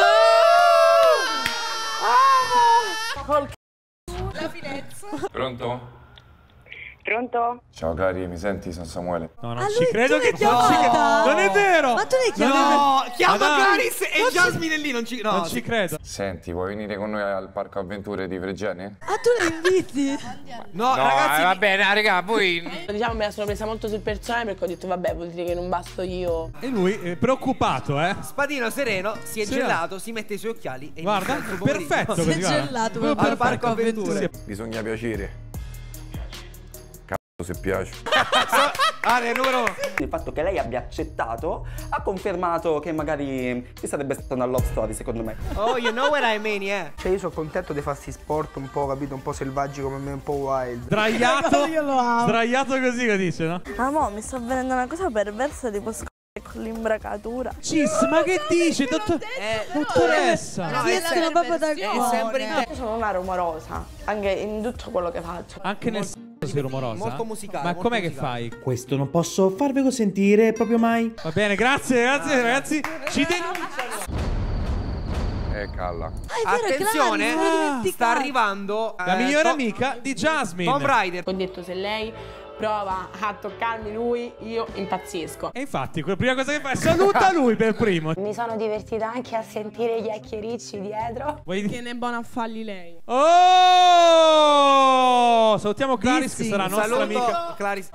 Col La finezza. Pronto? Pronto? Ciao cari, mi senti? Sono Samuele. no, non Ah, ci lui- credo tu che l'hai chiamata? Non è vero. Ma tu l'hai Non è chiamata? No, vero. chiama Ma dai. Claris e Jasmine è lì, non ci... No, Non ci credo. Senti, vuoi venire con noi al Parco Avventure di Fregene? Ah, tu la inviti? No, ragazzi, eh, va bene, raga, voi... Diciamo me la sono presa molto sul personale perché ho detto vabbè, vuol dire che non basto io. E lui è preoccupato, eh. Spadino sereno, si è Sì. gelato, si mette i suoi occhiali e Guarda, inizia il suo pomeriggio. perfetto Si è così, guarda. gelato Proprio al perfetto. Parco Avventure. Sì. Bisogna piacere. Cazzo se piace. Ah, nel numero uno. Il fatto che lei abbia accettato ha confermato che magari ci sarebbe stata una love story, secondo me. Oh, you know what I mean, yeah. Cioè, io sono contento di farsi sport un po', capito? Un po' selvaggi come me, un po' wild. Sdraiato. Io lo amo. Sdraiato così che dice, no? Ah, mo, mi sta venendo una cosa perversa tipo sc***o con l'imbracatura. Cis, ma che dici, dottor... Eh, dottoressa? no, Ti è escono sempre- proprio dal è cuore. sempre in Io sono una rumorosa, anche in tutto quello che faccio. Anche nel s***o sei rumorosa? molto musicale, Ma molto com'è che musicale. fai? Questo non posso farvelo sentire proprio mai. Va bene, grazie, grazie ragazzi. Ci denunciano. Eh, calla. Ah, è vero, Attenzione, Claris, me l'ho dimenticato. sta arrivando La eh, migliore To- amica di Jasmine. Tomb Raider. Ho detto se lei prova a toccarmi lui, io impazzisco. E infatti, la prima cosa che fai è saluta lui per primo. Mi sono divertita anche a sentire gli chiacchiericci dietro. Vuoi Che ne è buona a farli lei. Oh! Salutiamo Claris che Dissi. sarà Un nostra saluto, amica. Claris.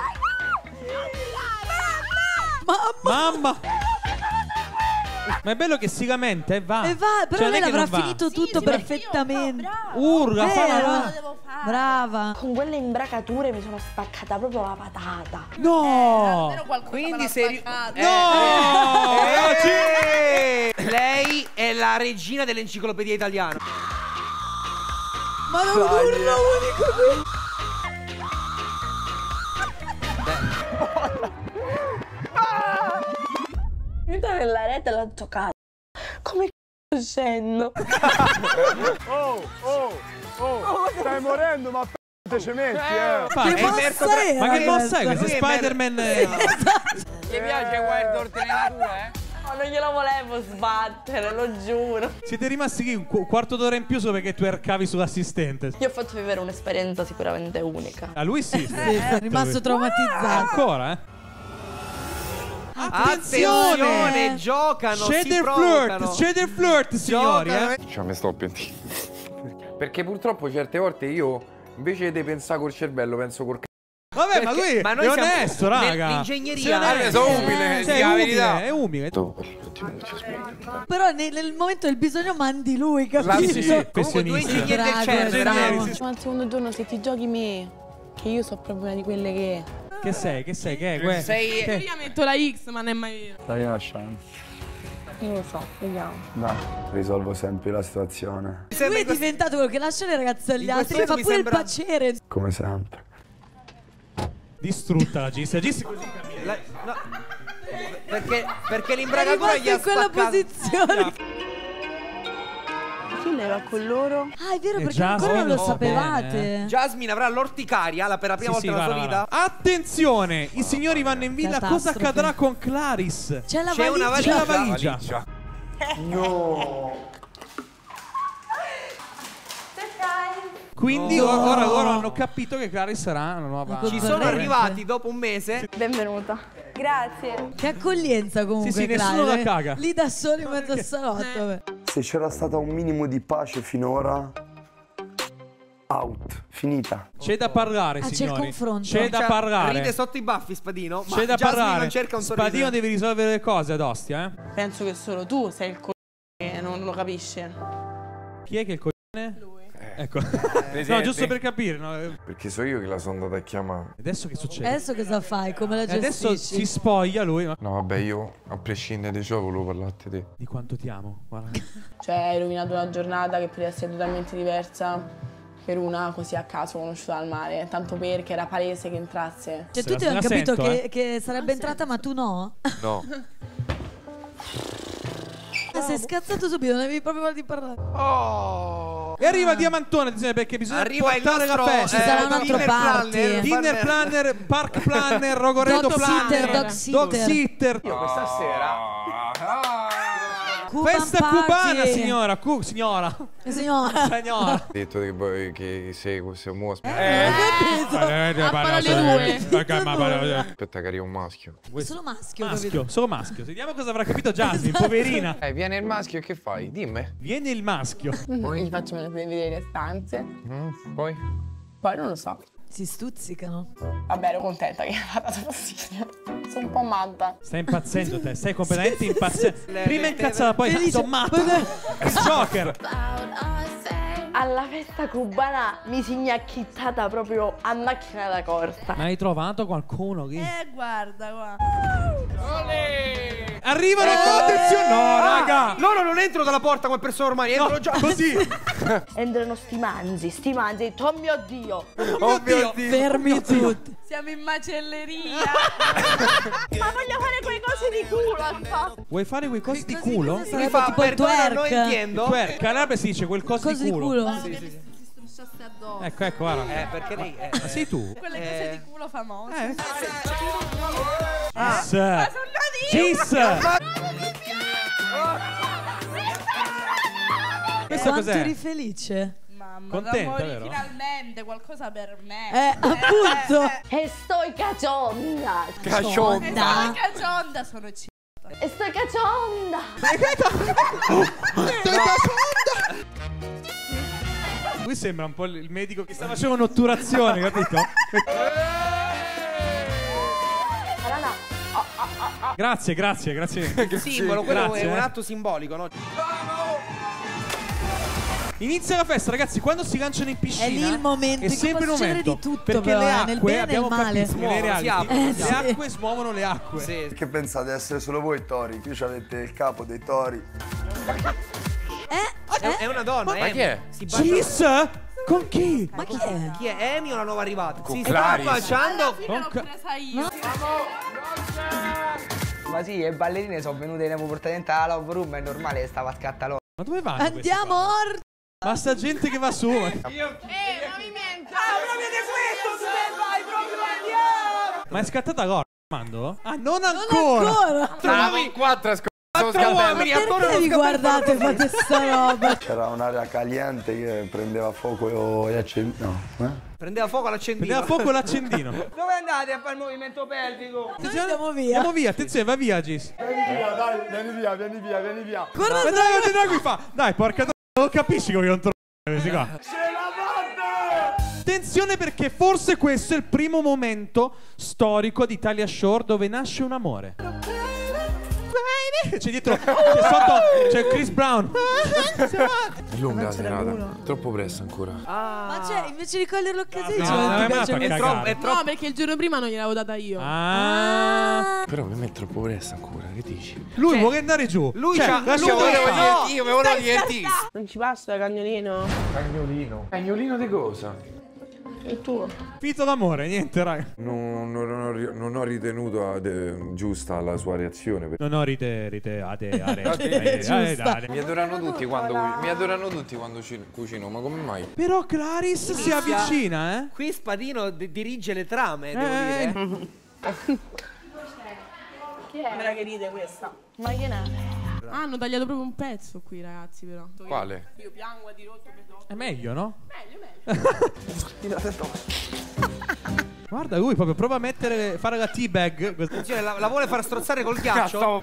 Mamma! Ma è bello che si lamenta e va. E va, però Cioè, non è lei che l'avrà non va. finito tutto perfettamente. Urla, fa Vero? la... Brava. Con quelle imbracature mi sono spaccata proprio la patata. No! Quindi sei... No! Eh, lei è la regina dell'enciclopedia italiana. Ma non urlo unico qui. Io nella rete l'ho toccata. Come c***o scendo? Oh, oh, oh, stai morendo, ma p***o ci metti, eh. Ma Che è mossa emerso tra- era Ma che mossa è questa? questa? Lui è Spider-Man. Ti piace Wild Ortenatura, eh? Ma non glielo volevo sbattere, lo giuro. Siete rimasti qui un qu- quarto d'ora in più solo perché tu ercavi sull'assistente. Gli ho fatto vivere un'esperienza sicuramente unica. A lui sì. Sì, è rimasto traumatizzato. Ancora, eh? Attenzione, giocano, C'è si del provocano. flirt, c'è del flirt, signori, Giocano, eh? Cioè, mi sto pentendo. Perché purtroppo certe volte io, invece di pensare col cervello, penso col c***o. Vabbè, ma Perché- lui ma noi è siamo- onesto, raga. nell'ingegneria- Sei onesto. Sono umile, Sì, sì, è la umile, verità. è umile. Però nel, nel momento del bisogno mandi lui, capito? Sì, sì, Comunque due professionista. ingegneri del Bravo, cervello. bravo. Ma al secondo giorno se ti giochi me, che io so proprio una di quelle che... Che sei? Che sei? Che è? Que- Sei- che- Io metto la X, ma non è mai vero. Dai una chance. Non lo so, vediamo. Dai, risolvo sempre la situazione. Lui è diventato quello che lascia le ragazze agli In questo altri, fa momento mi pure sembra- il pacere. Come sempre. Distrutta la Gis. La Gis così cammina. La- no, perché, perché È l'imbragatura rimasto gli ha in quella spaccato. posizione. Chi ne va con loro? Ah, è vero, Eh, perché già, ancora non lo oh, sapevate. bene, Jasmine avrà l'orticaria la per la prima Sì, sì, volta nella guarda, sua vita. guarda. Attenzione, i signori vanno in villa. Cosa Catastrofe. accadrà con Claris? C'è la C'è una valigia. C'è la valigia. valigia. No. Quindi No. or- ora loro hanno capito che Claris sarà una nuova. Ecco, Ci sono Veramente. arrivati dopo un mese. Benvenuta. Grazie. Che accoglienza comunque, Sì, sì, nessuno Claire. la caga. Lì da soli in mezzo al salotto. vabbè. Se c'era stata un minimo di pace finora, out, finita. C'è da parlare, Ah, c'è il signori. confronto. C'è da Cioè, parlare. Ride sotto i baffi Spadino. Ma C'è da Jasmine parlare. non cerca un sorriso. Spadino devi risolvere le cose ad Ostia, eh? Penso che solo tu sei il co***o che non lo capisce. Chi è che è il coglione? Lui. Ecco. no, Presente. giusto per capire, no? E Perché so io che la sono andata a chiamare. adesso che succede? Adesso cosa fai? Come la E adesso gestisci? si spoglia lui. Ma... No, vabbè, io a prescindere da ciò volevo parlarti di te. Di quanto ti amo, guarda. Cioè, hai rovinato una giornata che poteva essere totalmente diversa. per una così a caso conosciuta al mare, tanto perché era palese che entrasse. Cioè tutti hanno capito sento, che, eh. che sarebbe entrata ma tu no? No. Sei scazzato subito, non avevi proprio voglia di parlare. Oh. E arriva il diamantone, attenzione, perché bisogna Arriva il portare nostro, la festa. Ci sarà un eh, altro dinner party. planner, Dinner planner, park planner, Rogoredo Dog planner, sitter, dog dog sitter. sitter. Io questa sera... Cuban Festa party. cubana, signora. Cu signora. Signora. Signora. Ha detto che, poi- che se siamo Eh, eh, A parole due. Aspetta che arriva un maschio. Solo maschio, Maschio, capito? solo maschio. Vediamo cosa avrà capito Jasmine, poverina. Eh, viene il maschio e che fai? Dimmi. Viene il maschio. Poi gli faccio vedere le stanze. Mm, poi? Poi non lo so. Si stuzzicano. Vabbè, ero contenta che ha dato fastidio. Sono un po' matta. Stai impazzendo te, stai completamente impazzendo. Prima incazzata, poi sono matta. Il Joker. Alla festa cubana mi si gnacchittata proprio a macchina da corsa. Ma hai trovato qualcuno che... Eh, guarda, guarda. Arrivano! Ecco. Attenzione! No, Ah, raga! Loro non entro dalla porta come persone ormai, entro No, già così! Entrano sti manzi, sti manzi. Ho detto, oh mio Dio. Oh mio Dio! Fermi tutti. Siamo in macelleria. Ma voglio fare quei cose di culo. Vuoi fare quei cosi di culo? Sarebbe fa tipo il perdona, non twerk. intendo. Twerk, Calabria si dice quel coso Cose di culo. Sì, Sì, sì. Strusciasse addosso. Ecco, ecco, guarda. Eh, perché lei... Eh, Ma sei tu? Quelle Eh. cose di culo famose. Eh. Ah, Cis! ma sono Cis! Questo Quanto cos'è? eri felice? Mamma, Contenta, d'amore, vero? finalmente qualcosa per me. Eh, appunto. E sto caccionda. Caccionda. E sto caccionda sono c***a. E sto caccionda. Qui sembra un po' il medico che sta facendo un'otturazione, capito? Grazie, grazie, grazie. Simbolo, quello Grazie, è un eh. atto simbolico, no? Inizia la festa, ragazzi. Quando si lanciano in piscina È lì il momento è in cui sempre il può succedere momento. di tutto, perché però, le eh, acque, nel bene e nel abbiamo male. capito, nelle Si reality, aprono, Eh, le sì. acque smuovono le acque. Sì. Che pensate essere solo voi tori? Qui avete il capo dei tori. Eh? È, è una donna, Ma Amy. chi è? Si bacia- Cis? Con chi? Ma chi è? Chi è? Amy o la nuova arrivata? Con si Clarice. sta baciando. Fine l'ho presa io. Ma sì, le ballerine sono venute, ne avevo portate dentro alla love room, è normale che stava a scattare loro. Ma dove vanno? questi Andiamo qua? or... Ma sta gente che va su. ma- Eh, movimento. Ah, proprio di questo se vai proprio andiamo. Ma è scattata Gor? Mando? Ah, non Non ancora. ancora. Trovavi quattro a sc- sono Quattro scattati. uomini attorno Perché allo vi scappellone. guardate fate sta roba? C'era un'area caliente che prendeva fuoco e accendeva. No, eh? Prendeva fuoco l'accendino. Prendeva fuoco l'accendino. Dove andate a fare il movimento pelvico? Noi andiamo via. Andiamo via, attenzione, va via, Gis. Vieni via, dai, vieni via, vieni via, vieni via. Guarda, Ma dai, dai, dai, qui fa. Dai, porca d- non capisci come non trovo questi qua. Ce la fatta! Attenzione perché forse questo è il primo momento storico di Italia Shore dove nasce un amore. C'è dietro, c'è sotto, c'è Chris Brown. È lunga la serata. Troppo presto ancora. Ma c'è, invece di cogliere l'occasione, No, cioè, no, ti non è piace mai mi- fa È cagare. troppo, è troppo. No, perché il giorno prima non gliel'avevo data io. Ah. Però per me è troppo presto ancora, che dici? Lui Cioè, vuole andare giù. lui Cioè, c'ha- lascia lui- stare. no, Io mi volevo divertirsi. Non ci passa, cagnolino. Cagnolino. Cagnolino di cosa? Il tuo. Fito d'amore, niente, raga. Non, non- non ho, ri- non ho ritenuto ade- giusta la sua reazione. Non ho rite, rite, ate, are, È giusta. Mi adorano tutti quando mi adorano tutti quando ci- cucino, ma come mai? Però Clarice si avvicina, eh. Qui Spadino di- dirige le trame, devo Eh. dire. Chi è? Guarda che ride questa. Ma che ne? Ah, hanno tagliato proprio un pezzo qui, ragazzi, però. Quale? Io piango a dirotto per È meglio, no? Meglio, meglio. Guarda lui proprio prova a mettere, fare la teabag. Attenzione, la, la vuole far strozzare col ghiaccio.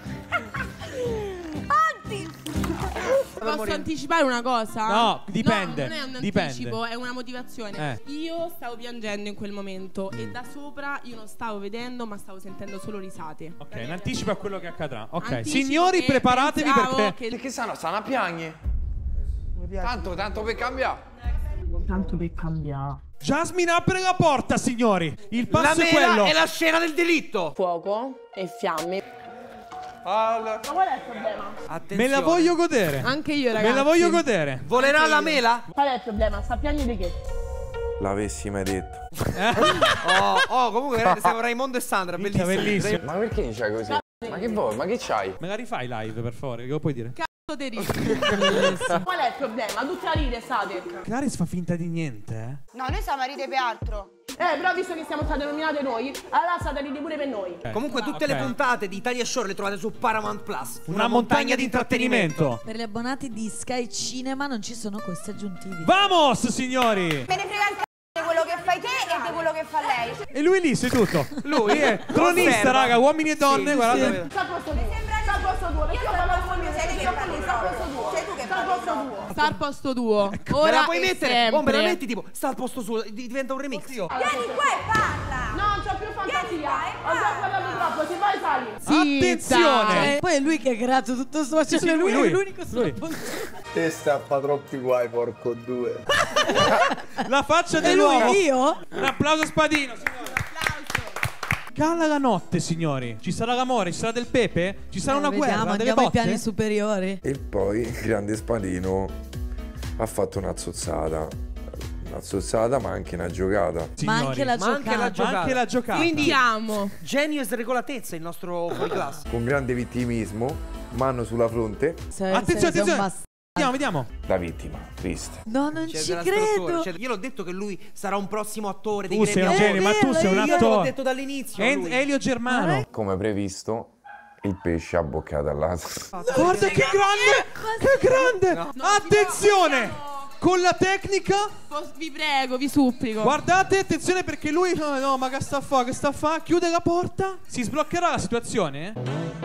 Posso anticipare una cosa? No, dipende, No, non è un dipende. anticipo, è una motivazione. Eh. Io stavo piangendo in quel momento e da sopra io non stavo vedendo, ma stavo sentendo solo risate. Ok, in anticipo a quello che accadrà. Ok, Anticipo signori, che preparatevi pensavo perché. che- Perché stanno, stanno a piagne? Tanto, tanto per cambiare. Tanto per cambiare. Jasmine apre la porta, signori. Il La passo è mela quello. è la scena del delitto. Fuoco e fiamme. Allora. Ma qual è il problema? Me la voglio godere. Anche io, ragazzi. Me la voglio godere. Volerà la mela? Qual è il problema? Sappiamo di che? L'avessi mai detto. Oh, oh, comunque veramente siamo Raimondo e Sandra, bellissimo. bellissimo. Ma perché c'hai così? Ma che vuoi? Ma che c'hai? Me la rifai live, per favore, che lo puoi dire? Cazzo te ridi. Qual è il problema? Tutti a ride, state. Claris fa finta di niente, eh? No, noi stiamo a ridere per altro. Eh, però visto che siamo state nominate noi, allora state a ridere pure per noi. Eh. Comunque tutte Ok. le puntate di Italia Shore le trovate su Paramount Plus. Una, montagna di intrattenimento. Per gli abbonati di Sky Cinema non ci sono costi aggiuntivi. Vamos, signori! Me ne frega il c***o di quello che fai te e di quello che fa lei. E lui lì seduto. Lui è tronista, Osserva. raga, uomini e donne, Sì, guardate. Sta al posto tuo. Sta al posto tuo. Perché io parlo con lui, sei che sta al posto tuo. Sei tu che sta al posto tuo. Sta al posto tuo. Me Ora la puoi e mettere? sempre. Oh, me la metti tipo, sta al posto suo, di- diventa un remix. Io. Vieni qua e parla. No, non c'ho più fantasia. Ho già parlato troppo, si vai sali. Attenzione! Eh, poi è lui che ha creato tutto sto Sì, sì, cioè, lui, lui, è l'unico lui. sulla Te stappa troppi guai, porco due. La faccia E dell'uomo. lui io? Un applauso a Spadino, signori. Cala la notte, signori. Ci sarà l'amore, ci sarà del pepe, ci sarà Eh, una vediamo, guerra, delle andiamo ai botte. piani superiori. E poi il grande Spadino ha fatto una zozzata. Una zozzata, ma anche una giocata. Ma anche la Ma anche la giocata. giocata. Ma anche la giocata. Quindi Siamo. genio e sregolatezza il nostro fuori classe. Con grande vittimismo, mano sulla fronte, Sei- Attenzione, sei- sei un attenzione. bastardo. Vediamo, vediamo. la vittima, triste. No, non C'è ci della struttura, credo. c'è- Io l'ho detto che lui sarà un prossimo attore dei Tu sei un Grandi genio, ma Awards. tu sei un Io Io te l'ho attore. detto dall'inizio. En- lui. Elio Germano. Come previsto, il pesce ha boccato all'aso. Guarda che grande! Che grande! Attenzione! Con la tecnica. Pos- Vi prego, vi supplico. Guardate, attenzione perché lui. No, no, ma che sta a fa? Che sta a fa? Chiude la porta. Si sbloccherà la situazione?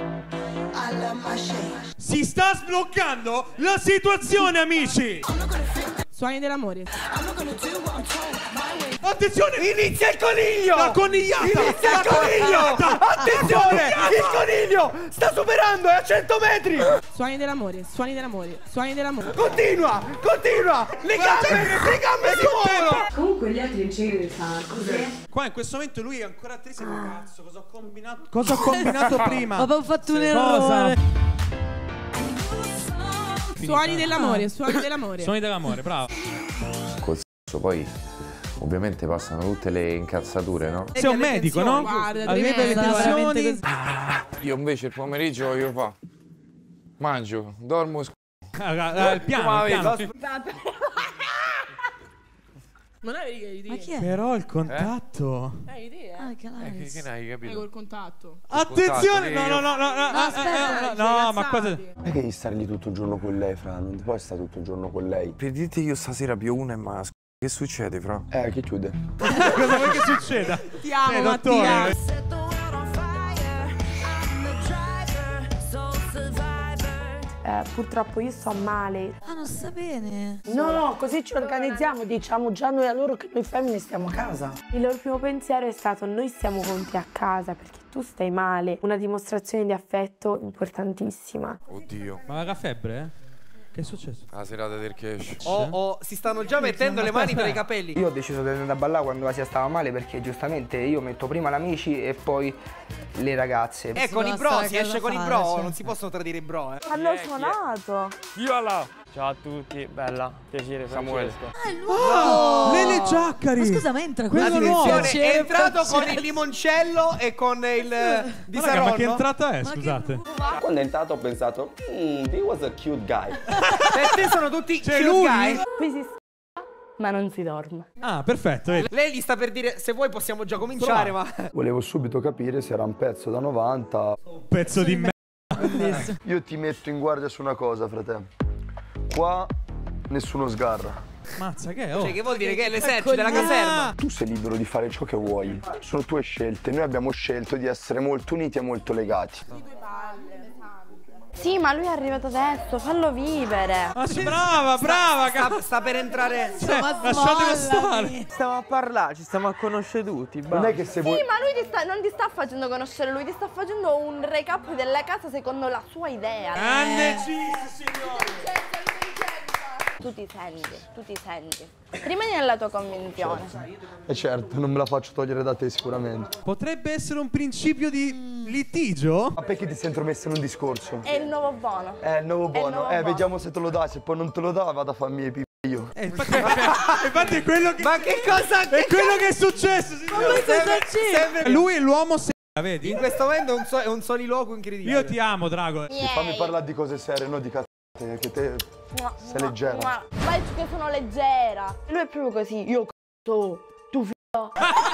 Si sta sbloccando la situazione, amici! Suoni dell'amore. Attenzione! Inizia il coniglio! La conigliata! Inizia La il coniglio! conigliata! Attenzione! La Il coniglio sta superando, è a cento metri! Suoni dell'amore, suoni dell'amore, suoni dell'amore. Continua! Continua! Le gambe! Le gambe si muovono! Comunque gli altri non ci credono, stanno così. Qua in questo momento lui è ancora triste. Cazzo, cosa ho combinato? Cosa ho combinato prima? Avevo fatto un Cosa? errore. Suoni dell'amore, suoni dell'amore. Suoni dell'amore, bravo. Col s***o poi ovviamente passano tutte le incazzature, no? Sei un medico, no? Guarda, Avete le tremendo, veramente tensioni. così. Io invece il pomeriggio voglio fa. Mangio, dormo sc- Ah, ah, il piano, il piano. Non avevi che idee. Ma chi è? Però il contatto. Hai idee? Ah, che Eh, che, nice. che ne hai Eh, capito? col contatto. Attenzione! No, no, no, no, no, No, ah, aspetta, ah, no, no, ma cosa. Non è che devi stare lì tutto il giorno con lei, Fra, non ti puoi stare tutto il giorno con lei. Per dirti io stasera più una e maschio. Che succede, Fra? Eh, che chiude? Cosa vuoi che succeda? Ti amo, Eh, Mattia. dottore. Eh, purtroppo io sto male. Ah, non sta bene. No, così ci organizziamo, diciamo già noi a loro che noi femmine stiamo a casa. Il loro primo pensiero è stato: noi stiamo con te a casa perché tu stai male. Una dimostrazione di affetto importantissima. Oddio. Ma la febbre, eh? Che è successo? La serata del cash. Oh, oh, si stanno già mettendo le mani per i capelli. Io ho deciso di andare a ballare quando la sia stava male perché giustamente io metto prima gli amici e poi le ragazze. Eh, con i bro, si esce con i bro, non si possono tradire i bro, eh. Hanno suonato. Io là. Ciao a tutti, bella, piacere Samuele. Francesco. Oh, Lele Giaccari. Ma scusa, ma entra Quello quello nuovo. nuovo. Attenzione, è entrato con il limoncello e con il di Ma raga, ma che Saronno. entrata è, scusate? Quando è entrato ho pensato, mm, he was a cute guy. Per te sono tutti C'è cute lui? guy. Qui si s***a, ma non si dorme. Ah, perfetto, vedi. Lei gli sta per dire, se vuoi possiamo già cominciare, ma... Volevo subito capire se era un pezzo da novanta. Pezzo di me. Io ti metto in guardia su una cosa, frate. Qua nessuno sgarra. Mazza, che è? Oh. Cioè, che vuol dire che è l'esercito della caserma? Tu sei libero di fare ciò che vuoi. Sono tue scelte. Noi abbiamo scelto di essere molto uniti e molto legati. Sì, ma lui è arrivato adesso, fallo vivere. Ah, sì, brava, brava. Sta, sta, sta per entrare... Cioè, lasciatelo stare. Stiamo a parlare, ci stiamo a conoscere tutti. Non è che se vuoi... Sì, ma lui ti sta, non ti sta facendo conoscere lui, ti sta facendo un recap della casa secondo la sua idea. Grande Cis, signori. Tu ti senti, tu ti senti. Rimani nella tua convinzione. E certo, non me la faccio togliere da te sicuramente. Potrebbe essere un principio di litigio? Ma perché ti sei intromesso in un discorso? È il nuovo buono. È il nuovo buono. nuovo eh, buono. vediamo se te lo dai. Se poi non te lo dà, vado a farmi i pipì io. Eh, infatti, infatti è quello che... Ma che cosa? È quello che è successo, signore. Sempre- Lui è l'uomo serio, vedi? In questo momento è un, so- è un soliloquio incredibile. Io ti amo, Drago. Sì, fammi parlare di cose serie, non di cazzate, che te sei leggera. Ma vai che sono leggera. Lui è proprio così. Io c***o, tu f***o.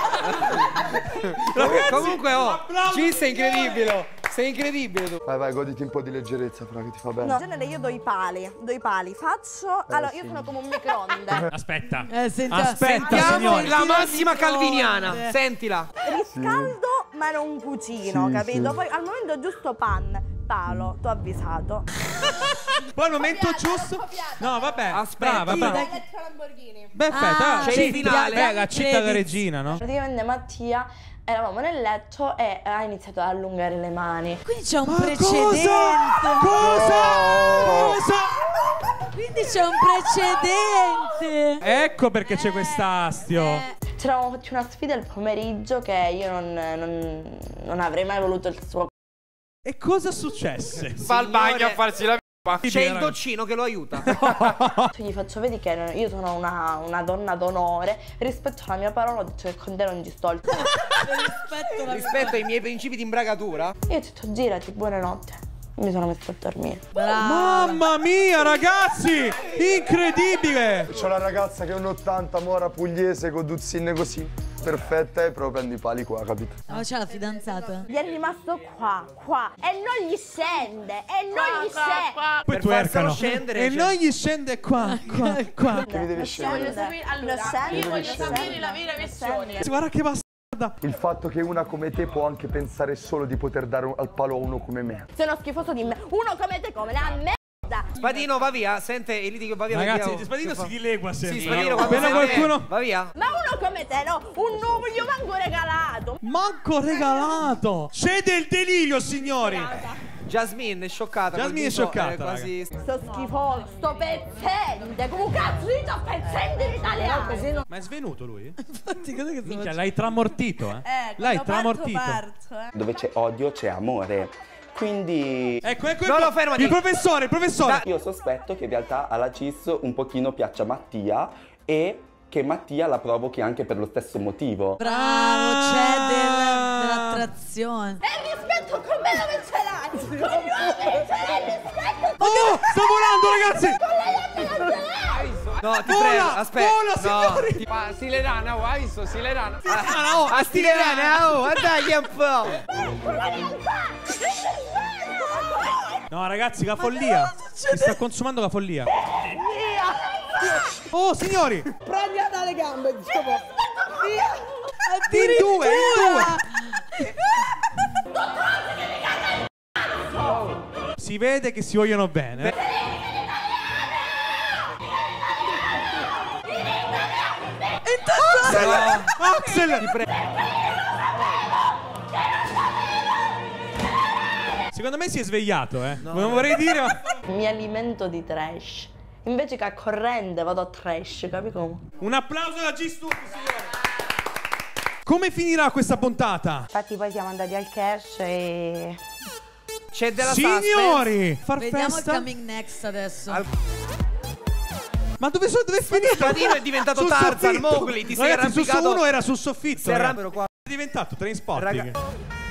Ragazzi, comunque, oh, Ci sei incredibile. Sei incredibile tu. Vai, vai, goditi un po' di leggerezza, fra, che ti fa bene. No, in genere io do i pali, do i pali. Faccio... Eh, allora, sì. io sono come un microonde. Aspetta. Eh, senti- Aspetta, Sentiamo signori. la massima calviniana. Sentila. Riscaldo, ma non cucino, Sì, capito? sì. Poi al momento giusto pan. Palo, t'ho avvisato. Poi al momento giusto. No, vabbè. Aspetta, brava, brava. Elettra Lamborghini. Perfetto. Ah, ah, c'è il citta, finale. beh, la città da regina, no? Praticamente Mattia eravamo nel letto e ha iniziato ad allungare le mani. Quindi c'è un Ma precedente. Cosa? Cosa? Cosa? Quindi c'è un precedente. Ecco perché c'è quest'astio. Eh. Ci eravamo fatti una sfida il pomeriggio che io non, non, non avrei mai voluto il suo. E cosa successe? Va al bagno a farsi la Sì, C'è il raga. doccino che lo aiuta. Gli faccio vedi che io sono una, una donna d'onore. Rispetto alla mia parola ho detto che con te non ci sto. Rispetto la Rispetto ai miei principi di imbragatura. Io ho detto girati, buonanotte. Mi sono messa a dormire. Mamma mia, ragazzi! Incredibile! C'ho la ragazza che è un ottanta, mora pugliese, con duzzinne così. Perfetta, e però prendi i pali qua, capito? Ma c'è la fidanzata? Gli è rimasto qua, qua. E non gli scende, e non gli scende. Poi Per twerkano. farselo scendere, E cioè. non gli scende qua, qua, qua. Che mi devi scendere? Voglio sapere, allora, scende? io voglio Scende? sapere la vera versione. Guarda che bastarda. Il fatto che una come te può anche pensare solo di poter dare un- al palo a uno come me. Sei uno schifoso di me. Uno come te, come la merda. Spadino va via, sente il litigo va via. Ragazzi, vediamo. Spadino Che si fa? dilegua sempre. Sì, Spadino no? quando Appena sente- qualcuno... Va via. Ma uno come te, no? Un non voglio manco regalato. Manco regalato. Cede il delirio, signori. Jasmine è scioccata. Jasmine col è viso, scioccata, quasi... Sto schifoso, sto pezzente. Come cazzo io sto pezzente in italiano? Ma è svenuto lui? Infatti, cosa che sto Minchia, l'hai tramortito, eh? Eh, l'hai quando tramortito. parto, parto, eh. Dove c'è odio c'è amore. Quindi Ecco, ecco No, il, no, fermati. il professore, il professore. io sospetto che in realtà alla Cis un pochino piaccia Mattia e che Mattia la provochi anche per lo stesso motivo. Bravo, c'è del- dell'attrazione. E il rispetto con me dove ce l'hai? Con gli uomini ce l'hai il rispetto. Oh, sta volando, ragazzi. Con le donne non ce l'hai. No, ti Vola, prego, aspetta. vola, signori. No, ti... Ma Silerana, oh, hai visto? Silerana. Ah, oh, A stirare, oh, dai un po'. No, ragazzi, la follia. Si sta consumando la follia. Oh, signori. Prendi dalle gambe, diciamo. In due, in due. Si vede che si vogliono bene. Axel! Axel! Ti prego. Secondo me si è svegliato, eh. Non vorrei dire, ma... Mi alimento di trash. Invece che a corrente vado a trash, capi come? Un applauso da G-Stup, signore. Come finirà questa puntata? Infatti poi siamo andati al cash e... C'è della Signori! Far Vediamo il festa? coming next adesso. Al- Ma dove sono? Dove è finito? Spadino è diventato Sul Tarzan, soffitto. Mowgli, ti sei Ragazzi, su arrampicato. uno era sul soffitto. Si ragazzi. arrampicano qua. È diventato Trainspotting. Raga-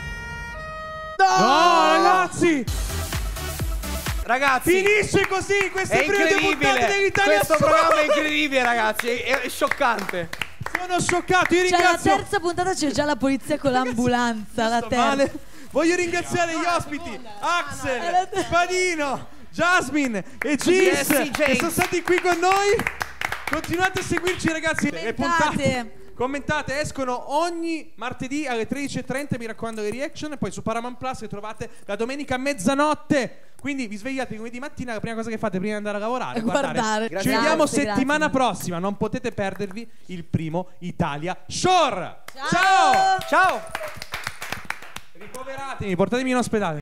No, ragazzi! Ragazzi, Finisce così questo è primo puntate incredibile. dell'Italia Questo Show. programma è incredibile, ragazzi. È, è scioccante. Sono scioccato. Io Cioè, la ringrazio. terza puntata c'è già la polizia con l'ambulanza. La Sto terza. male. Voglio ringraziare gli ospiti Axel, Spadino, Jasmine e Gis Jesse che James. sono stati qui con noi. Continuate a seguirci, ragazzi. Le puntate commentate, escono ogni martedì alle tredici e trenta. Mi raccomando, le reaction. E poi su Paramount Plus le trovate la domenica a mezzanotte. Quindi vi svegliate lunedì mattina. La prima cosa che fate prima di andare a lavorare è guardare. Guardare. Ci Grazie. vediamo Grazie, settimana grazie. prossima. Non potete perdervi il primo Italia Shore. Ciao. Ciao. Ricoveratemi, portatemi in ospedale.